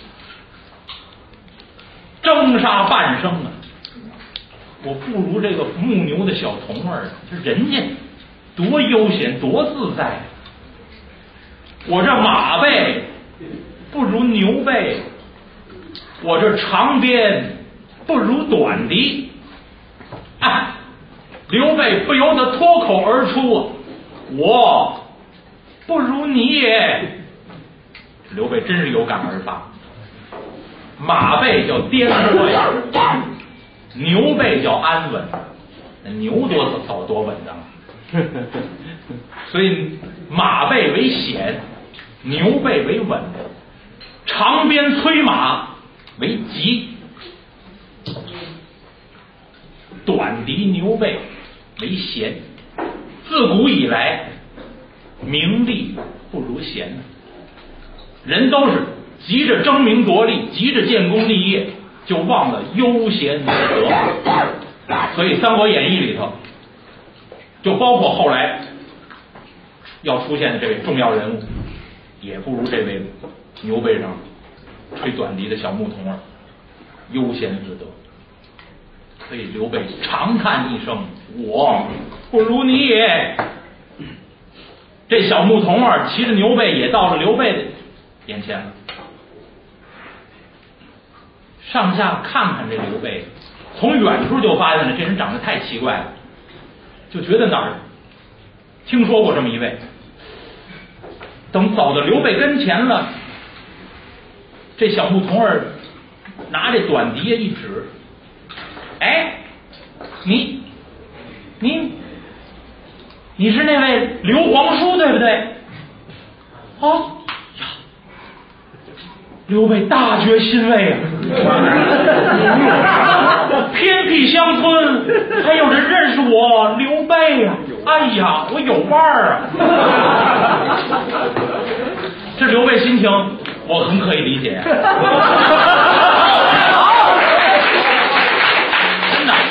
征杀半生啊，我不如这个牧牛的小童儿，这人家多悠闲多自在，我这马背不如牛背，我这长鞭不如短笛。哎，刘备不由得脱口而出，我不如你也。刘备真是有感而发，马背叫颠簸呀，牛背叫安稳，那牛多走多稳当，所以马背为险，牛背为稳，长鞭催马为急，短笛牛背为闲。自古以来，名利不如闲，人都是急着争名夺利，急着建功立业，就忘了悠闲自得。所以《三国演义》里头，就包括后来要出现的这位重要人物，也不如这位牛背上吹短笛的小牧童儿悠闲自得。所以刘备长叹一声，我不如你也。这小牧童儿骑着牛背也到了刘备的眼前了，上下看看这刘备，从远处就发现了这人长得太奇怪了，就觉得哪儿听说过这么一位。等走到刘备跟前了，这小牧童儿拿这短笛一指，哎， 你你你是那位刘皇叔对不对？啊呀，刘备大觉欣慰啊！偏僻乡村还有人认识我刘备呀、啊！哎呀，我有伴儿啊！这刘备心情我很可以理解。真的，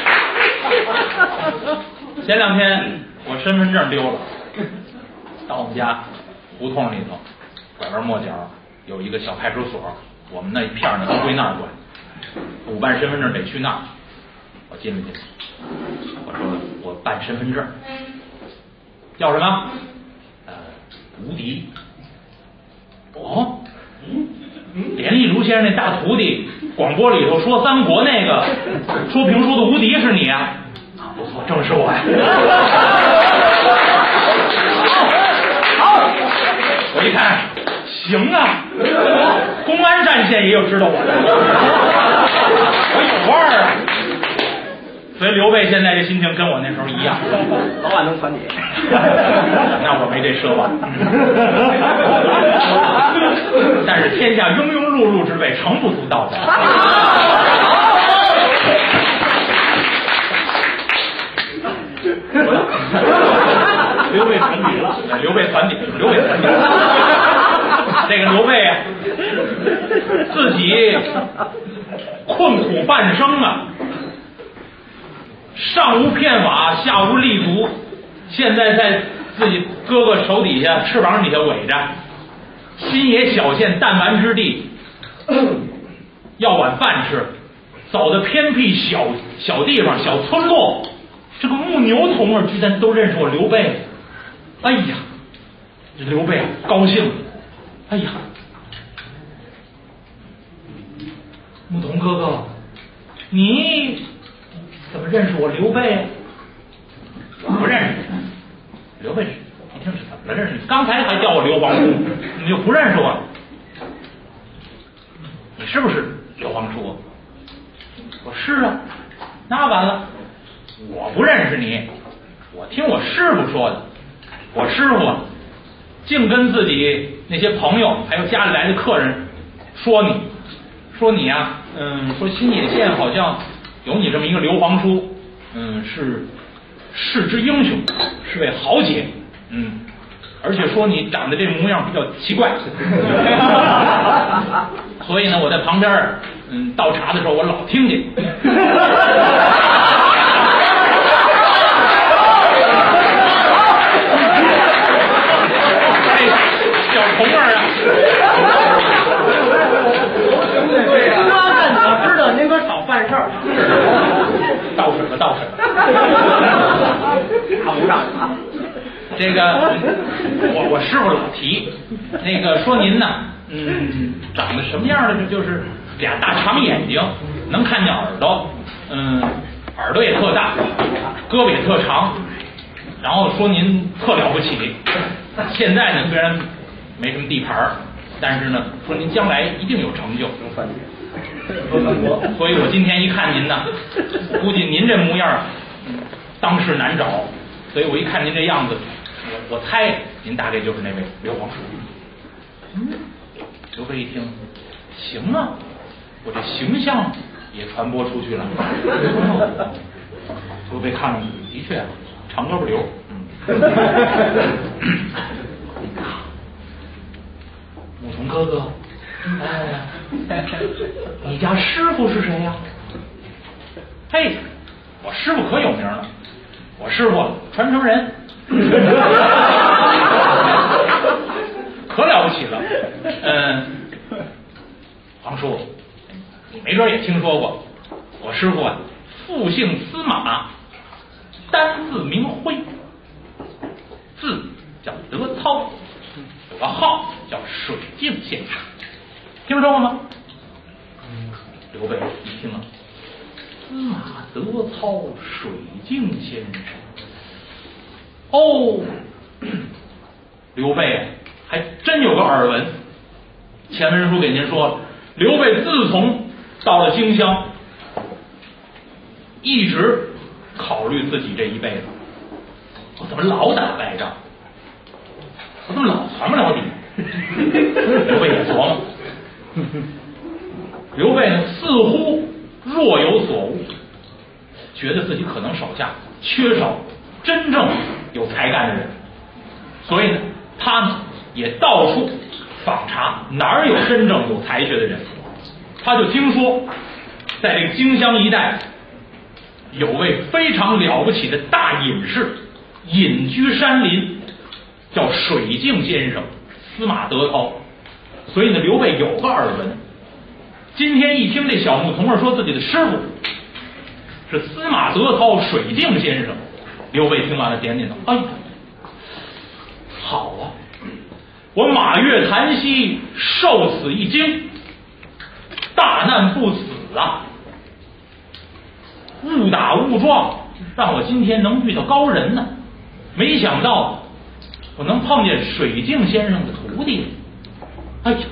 前两天我身份证丢了，到我们家胡同里头拐弯抹角有一个小派出所，我们那一片呢都归那儿管，补办身份证得去那儿。我进了去，我说我办身份证，叫什么？呃，吴迪。哦，连丽如先生那大徒弟，广播里头说三国那个说评书的吴迪是你啊？啊，不错，正是我呀。好，好，我一看，行啊，公安战线也有知道我的，我有腕儿啊。所以刘备现在这心情跟我那时候一样， 早晚能传你。 那我没这奢望。但是天下庸庸碌碌之辈，诚不足道哉。 刘备传底了， 刘备传底，刘备传底。这个刘备啊，自己困苦半生啊。上无片瓦，下无立足，现在在自己哥哥手底下、翅膀底下围着，新野小县弹丸之地，要碗饭吃，走的偏僻小小地方、小村落，这个牧牛童儿居然都认识我刘备，哎呀，这刘备啊高兴了，哎呀，牧童哥哥，你怎么认识我刘备？我不认识。刘备，你听是怎么认识？你刚才还叫我刘皇叔，你就不认识我了？你是不是刘皇叔？我是啊。那完了，我不认识你，我听我师傅说的。我师傅啊，净跟自己那些朋友还有家里来的客人说你，说你啊，嗯，说新野县好像有你这么一个刘皇叔，嗯，是世之英雄，是位豪杰，嗯，而且说你长得这模样比较奇怪，所以呢，我在旁边，嗯，倒茶的时候我老听见。哎，小童儿啊！ 对呀，那你要知道，您可少犯事儿。 倒水吧，倒水吧。 打不上啊。 这个我我师傅老提，那个说您呢，嗯，长得什么样的？就是俩大长眼睛，能看见耳朵，嗯，耳朵也特大，胳膊也特长，然后说您特了不起。现在呢，虽然没什么地盘，但是呢，说您将来一定有成就。所以我今天一看您呢，估计您这模样当世难找，所以我一看您这样子，我我猜您大概就是那位刘皇叔。嗯，刘备一听，行啊，我这形象也传播出去了。刘备看了，的确长胳膊瘤。嗯，牧童哥哥，哎，你家师傅是谁呀？嘿，我师傅可有名了，我师傅传承人，可了不起了。嗯，皇叔，你没准也听说过，我师傅啊，复姓司马，单字名辉，字叫德操，有个号叫水镜先生，听说过吗？刘备一听啊，司马德操、水镜先生，哦，刘备还真有个耳闻。前文书给您说了，刘备自从到了荆襄，一直考虑自己这一辈子，我怎么老打败仗？我怎么老传不了底？刘备也琢磨。刘备呢，似乎若有所悟，觉得自己可能手下缺少真正有才干的人，所以呢，他呢也到处访查哪儿有真正有才学的人。他就听说，在这个荆襄一带，有位非常了不起的大隐士，隐居山林，叫水镜先生司马德涛。所以呢，刘备有个耳闻。今天一听这小牧童儿说自己的师傅是司马德涛水镜先生，刘备听完了点点头，哎呀，好啊，我马月檀溪受此一惊，大难不死啊，误打误撞让我今天能遇到高人呢，没想到我能碰见水镜先生的徒弟。哎呀，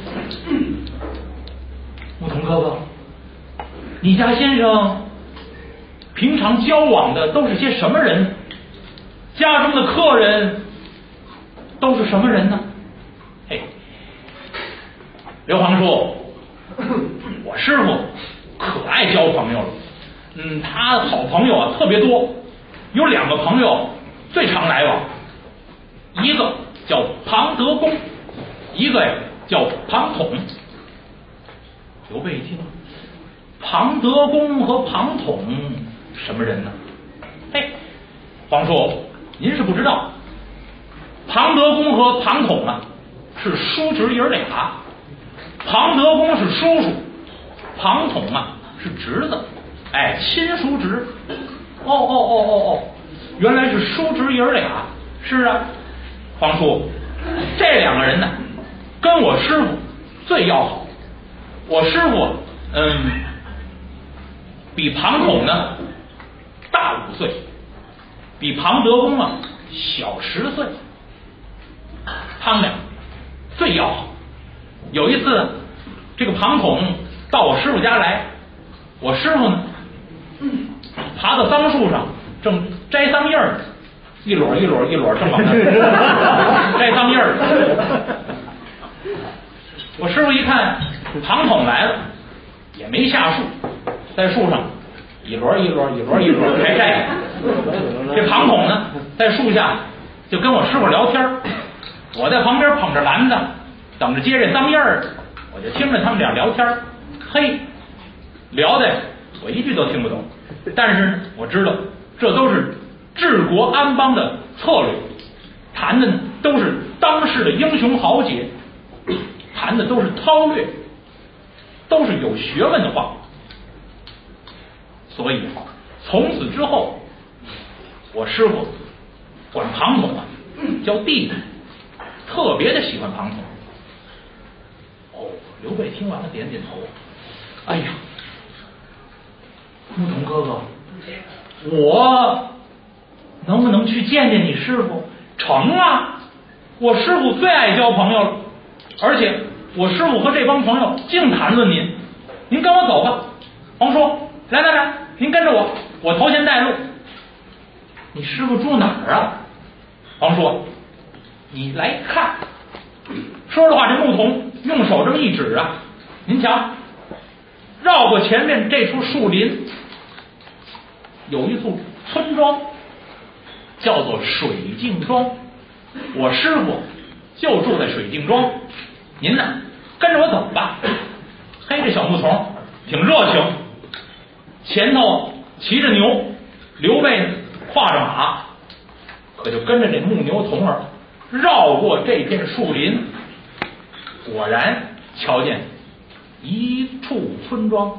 牧童哥哥，你家先生平常交往的都是些什么人？家中的客人都是什么人呢？嘿，刘皇叔，我师傅可爱交朋友了。嗯，他好朋友啊特别多，有两个朋友最常来往，一个叫庞德公，一个呀叫庞统。刘备一听，庞德公和庞统什么人呢？嘿，皇叔，您是不知道，庞德公和庞统啊是叔侄爷俩，庞德公是叔叔，庞统啊是侄子，哎，亲叔侄。哦哦哦哦哦，原来是叔侄爷俩。是啊，皇叔，这两个人呢，跟我师傅最要好。我师傅，嗯，比庞统呢大五岁，比庞德公啊小十岁。他们俩最要好。有一次，这个庞统到我师傅家来，我师傅呢爬到桑树上，正摘桑叶儿，一摞一摞一摞正往那摘桑叶儿。我师傅一看庞统来了，也没下树，在树上一摞一摞一摞一摞开摘。这庞统呢，在树下就跟我师傅聊天，我在旁边捧着篮子，等着接这桑叶儿，我就听着他们俩聊天。嘿，聊的我一句都听不懂，但是我知道这都是治国安邦的策略，谈的呢都是当世的英雄豪杰，谈的都是韬略，都是有学问的话。所以从此之后，我师傅管庞统啊叫弟弟，特别的喜欢庞统。哦，刘备听完了点点头。哎呀，牧童哥哥，我能不能去见见你师傅？成啊，我师傅最爱交朋友了，而且我师傅和这帮朋友净谈论您。您跟我走吧，皇叔，来来来，您跟着我，我头前带路。你师傅住哪儿啊？皇叔，你来看。说实话，这牧童用手这么一指啊，您瞧，绕过前面这处树林，有一处村庄，叫做水镜庄。我师傅就住在水镜庄，您呢跟着我走吧。嘿，这小牧童挺热情，前头骑着牛，刘备跨着马，可就跟着这牧牛童儿绕过这片树林，果然瞧见一处村庄。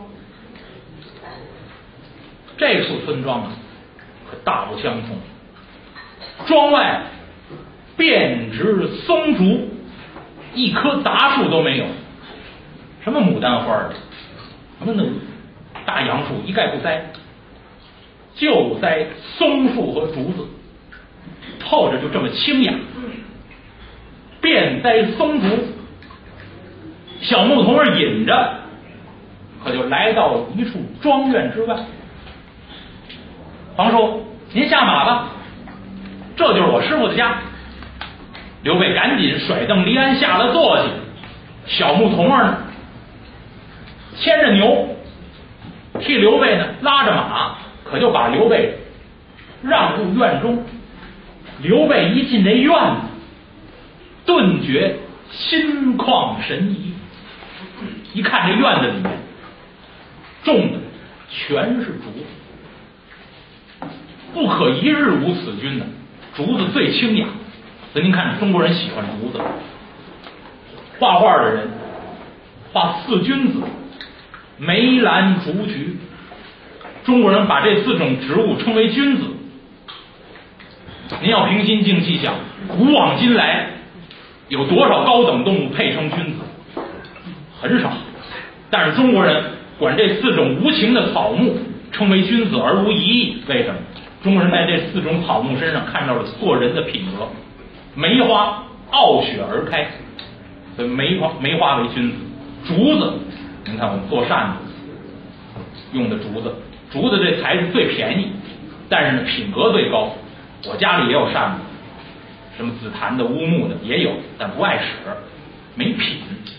这处村庄啊可大不相同，庄外遍植松竹，一棵杂树都没有，什么牡丹花的，什么那大杨树一概不栽，就栽松树和竹子，透着就这么清雅。遍栽松竹，小牧童儿引着，可就来到一处庄院之外。 皇叔，您下马吧，这就是我师傅的家。刘备赶紧甩蹬离鞍下了坐去，小牧童儿呢牵着牛，替刘备呢拉着马，可就把刘备让入院中。刘备一进这院子，顿觉心旷神怡。一看这院子里面种的全是竹子，不可一日无此君呢。竹子最清雅，所以您看中国人喜欢竹子。画画的人画四君子，梅兰竹菊，中国人把这四种植物称为君子。您要平心静气想，古往今来有多少高等动物配称君子？很少。但是中国人管这四种无情的草木称为君子而无一义，为什么？中国人在这四种草木身上看到了做人的品格。梅花傲雪而开，所以梅花梅花为君子。竹子，您看我们做扇子用的竹子，竹子这材质最便宜，但是呢品格最高。我家里也有扇子，什么紫檀的、乌木的也有，但不爱使，没品。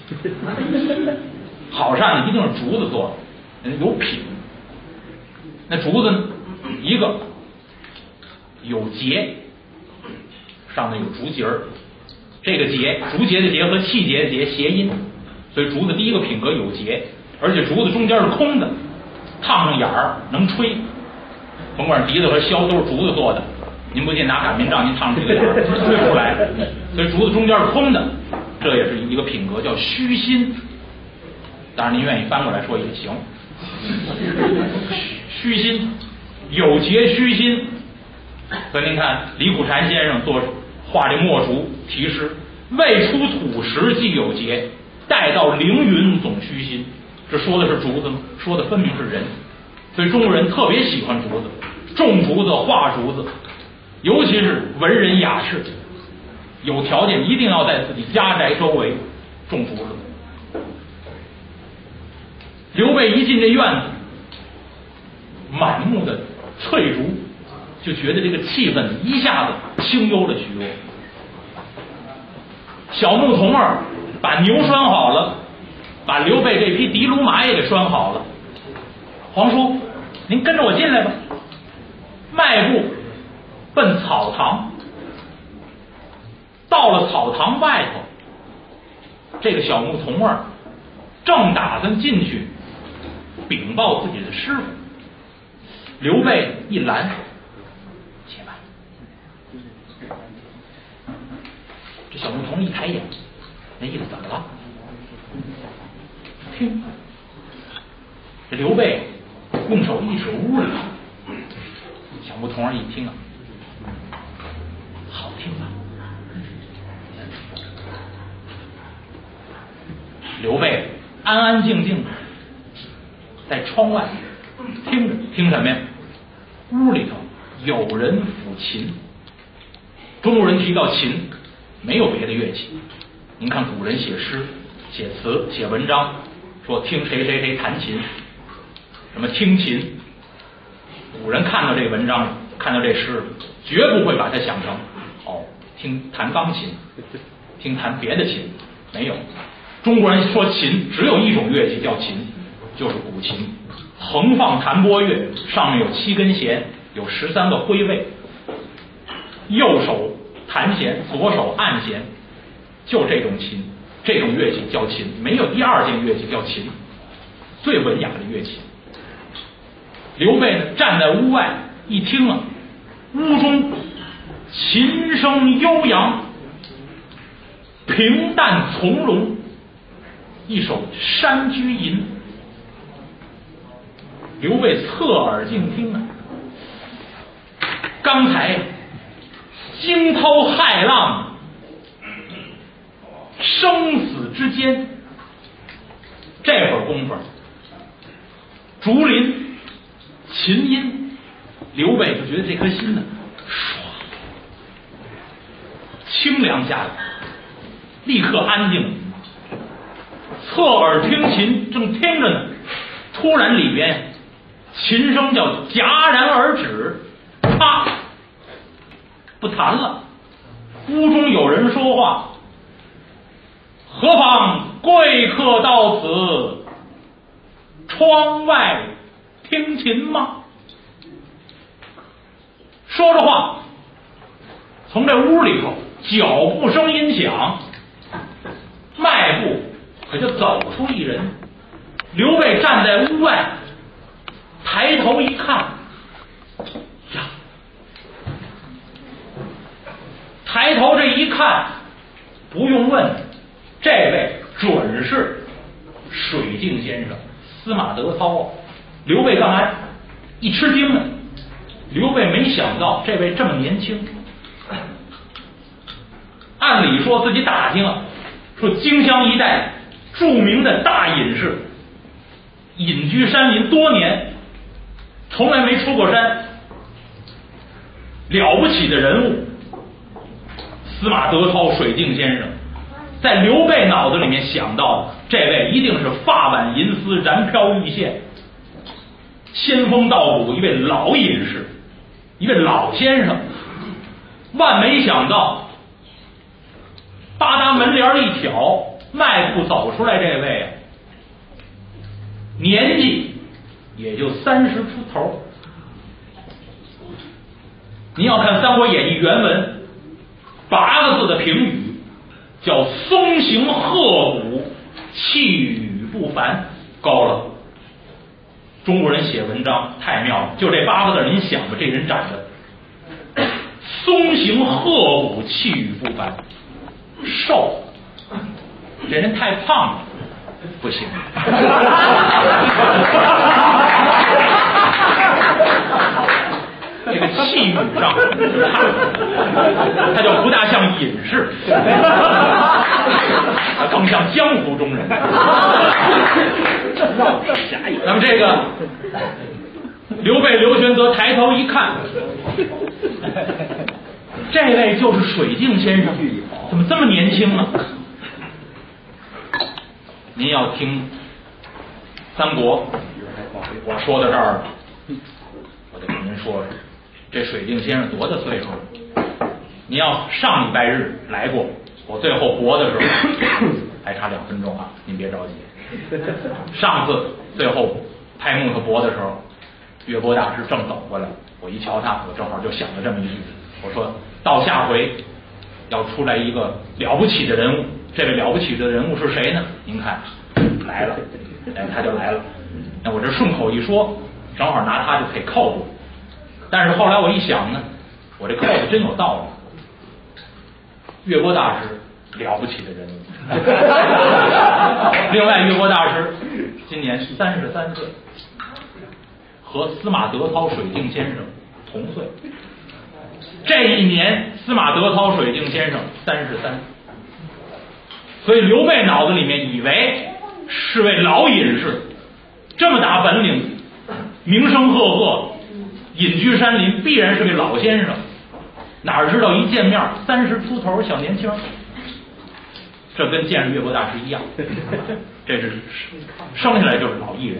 好扇子一定是竹子做的，有品。那竹子呢，一个有节，上面有竹节儿，这个节，竹节的节和气节的节谐音，所以竹子第一个品格有节，而且竹子中间是空的，烫上眼儿能吹，甭管笛子和箫都是竹子做的。您不信拿擀面杖您烫出个眼儿，吹不出来。所以竹子中间是空的，这也是一个品格，叫虚心。当然您愿意翻过来说也行。虚心，有节虚心。所以您看李苦禅先生做画这墨竹题诗：未出土时即有节，待到凌云总虚心。这说的是竹子吗？说的分明是人。所以中国人特别喜欢竹子，种竹子画竹子，尤其是文人雅士，有条件一定要在自己家宅周围种竹子。刘备一进这院子，满目的翠竹，就觉得这个气氛一下子清幽了许多。小牧童儿把牛拴好了，把刘备这匹的卢马也给拴好了。皇叔，您跟着我进来吧。迈步奔草堂，到了草堂外头，这个小牧童儿正打算进去禀报自己的师傅，刘备一拦：“且慢。”这小牧童一抬眼，那意思怎么了？听，这刘备用手一指屋里，小牧童儿一听啊，好听啊！刘备安安静静的在窗外听着，听什么呀？屋里头有人抚琴。中国人提到琴，没有别的乐器。您看古人写诗、写词、写文章，说听谁谁谁弹琴，什么听琴。古人看到这个文章，看到这诗，绝不会把它想成哦，听弹钢琴，听弹别的琴，没有。中国人说琴，只有一种乐器叫琴，就是古琴，横放弹拨乐，上面有七根弦，有十三个徽位，右手弹弦，左手按弦，就这种琴，这种乐器叫琴，没有第二件乐器叫琴，最文雅的乐器。刘备呢，站在屋外一听啊，屋中琴声悠扬，平淡从容，一首山居吟。刘备侧耳静听啊，刚才惊涛骇浪，生死之间，这会儿功夫，竹林琴音，刘备就觉得这颗心呢，唰，清凉下来，立刻安静了。侧耳听琴，正听着呢，突然里边琴声叫戛然而止， 啪，不谈了。屋中有人说话：“何妨贵客到此，窗外听琴吗？”说着话，从这屋里头脚步声音响，迈步可就走出一人。刘备站在屋外，抬头一看，呀，抬头这一看，不用问，这位准是水镜先生司马德操啊！刘备干嘛一吃惊呢？刘备没想到这位这么年轻。按理说自己打听了，说荆襄一带著名的大隐士，隐居山林多年，从来没出过山，了不起的人物司马德操水镜先生。在刘备脑子里面想到，这位一定是发挽银丝，然飘玉线，仙风道骨，一位老隐士，一位老先生。万没想到，八达门帘一挑，迈步走出来，这位啊，年纪也就三十出头。您要看《三国演义》原文，八个字的评语叫松形鹤骨，气宇不凡，高了。中国人写文章太妙了，就这八个字，您想吧，这人长得松形鹤骨，气宇不凡，瘦，这人太胖了，不行。这个气宇上他就不大像隐士，他更像江湖中人。那么这个刘备刘玄德抬头一看，这位就是水镜先生，怎么这么年轻呢？您要听三国，我说到这儿了，我得跟您说说这水镜先生多大岁数了。您要上礼拜日来过，我最后搏的时候还差两分钟啊，您别着急。上次最后拍木头搏的时候，岳波大师正走过来，我一瞧他，我正好就想了这么一句，我说到下回要出来一个了不起的人物，这位了不起的人物是谁呢？您看来了，哎，他就来了。那我这顺口一说，正好拿他就可以扣住。但是后来我一想呢，我这扣子真有道理。岳波大师了不起的人物。另外，岳波大师今年三十三岁，和司马德操水镜先生同岁。这一年，司马德操水镜先生三十三，所以刘备脑子里面以为是位老隐士，这么大本领，名声赫赫，隐居山林，必然是位老先生。哪知道一见面三十出头小年轻，这跟见着岳波大师一样，这是生下来就是老艺人。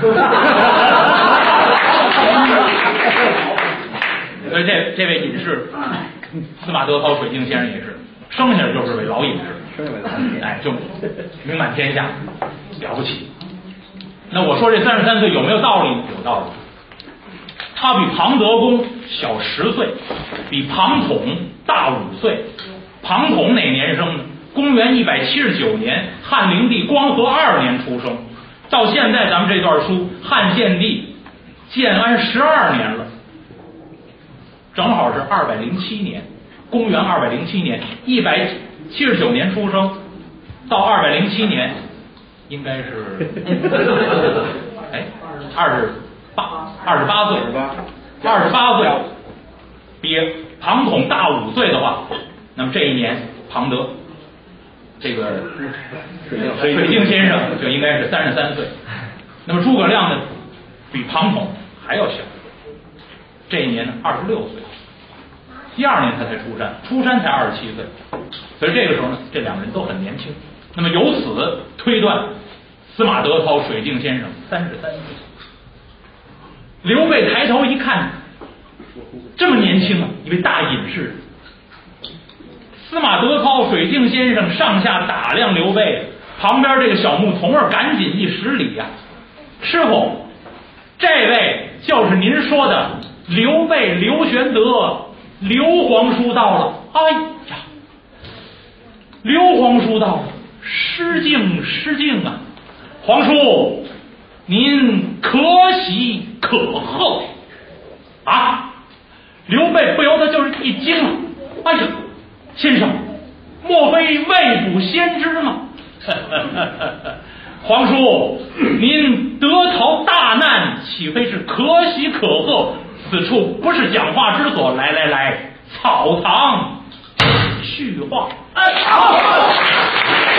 所以这这位隐士司马德操水镜先生也是生下来就是位老隐士，哎，就名满天下，了不起。那我说这三十三岁有没有道理？有道理。他比庞德公小十岁，比庞统大五岁。庞统哪年生呢？公元一百七十九年，汉灵帝光和二年出生。到现在咱们这段书，汉献帝建安十二年了，正好是二百零七年，公元二百零七年，一百七十九年出生，到二百零七年，应该是，哎，二十八，二十八岁，二十八岁，比庞统大五岁的话，那么这一年庞德这个水镜先生就应该是三十三岁。那么诸葛亮呢，比庞统还要小，这一年呢二十六岁。第二年他才出山，出山才二十七岁，所以这个时候呢，这两个人都很年轻。那么由此推断，司马德操水镜先生三十三岁。刘备抬头一看， 这么年轻啊，一位大隐士。司马德操、水镜先生上下打量刘备，旁边这个小牧童儿赶紧一施礼呀、啊，师傅，这位就是您说的刘备刘玄德，刘皇叔到了。哎呀，刘皇叔到了，失敬失敬啊！皇叔，您可喜可贺啊！刘备不由得就是一惊了，哎呀，先生，莫非未卜先知吗？皇叔，您得逃大难，岂非是可喜可贺？此处不是讲话之所，来来来，草堂叙话。哎，好。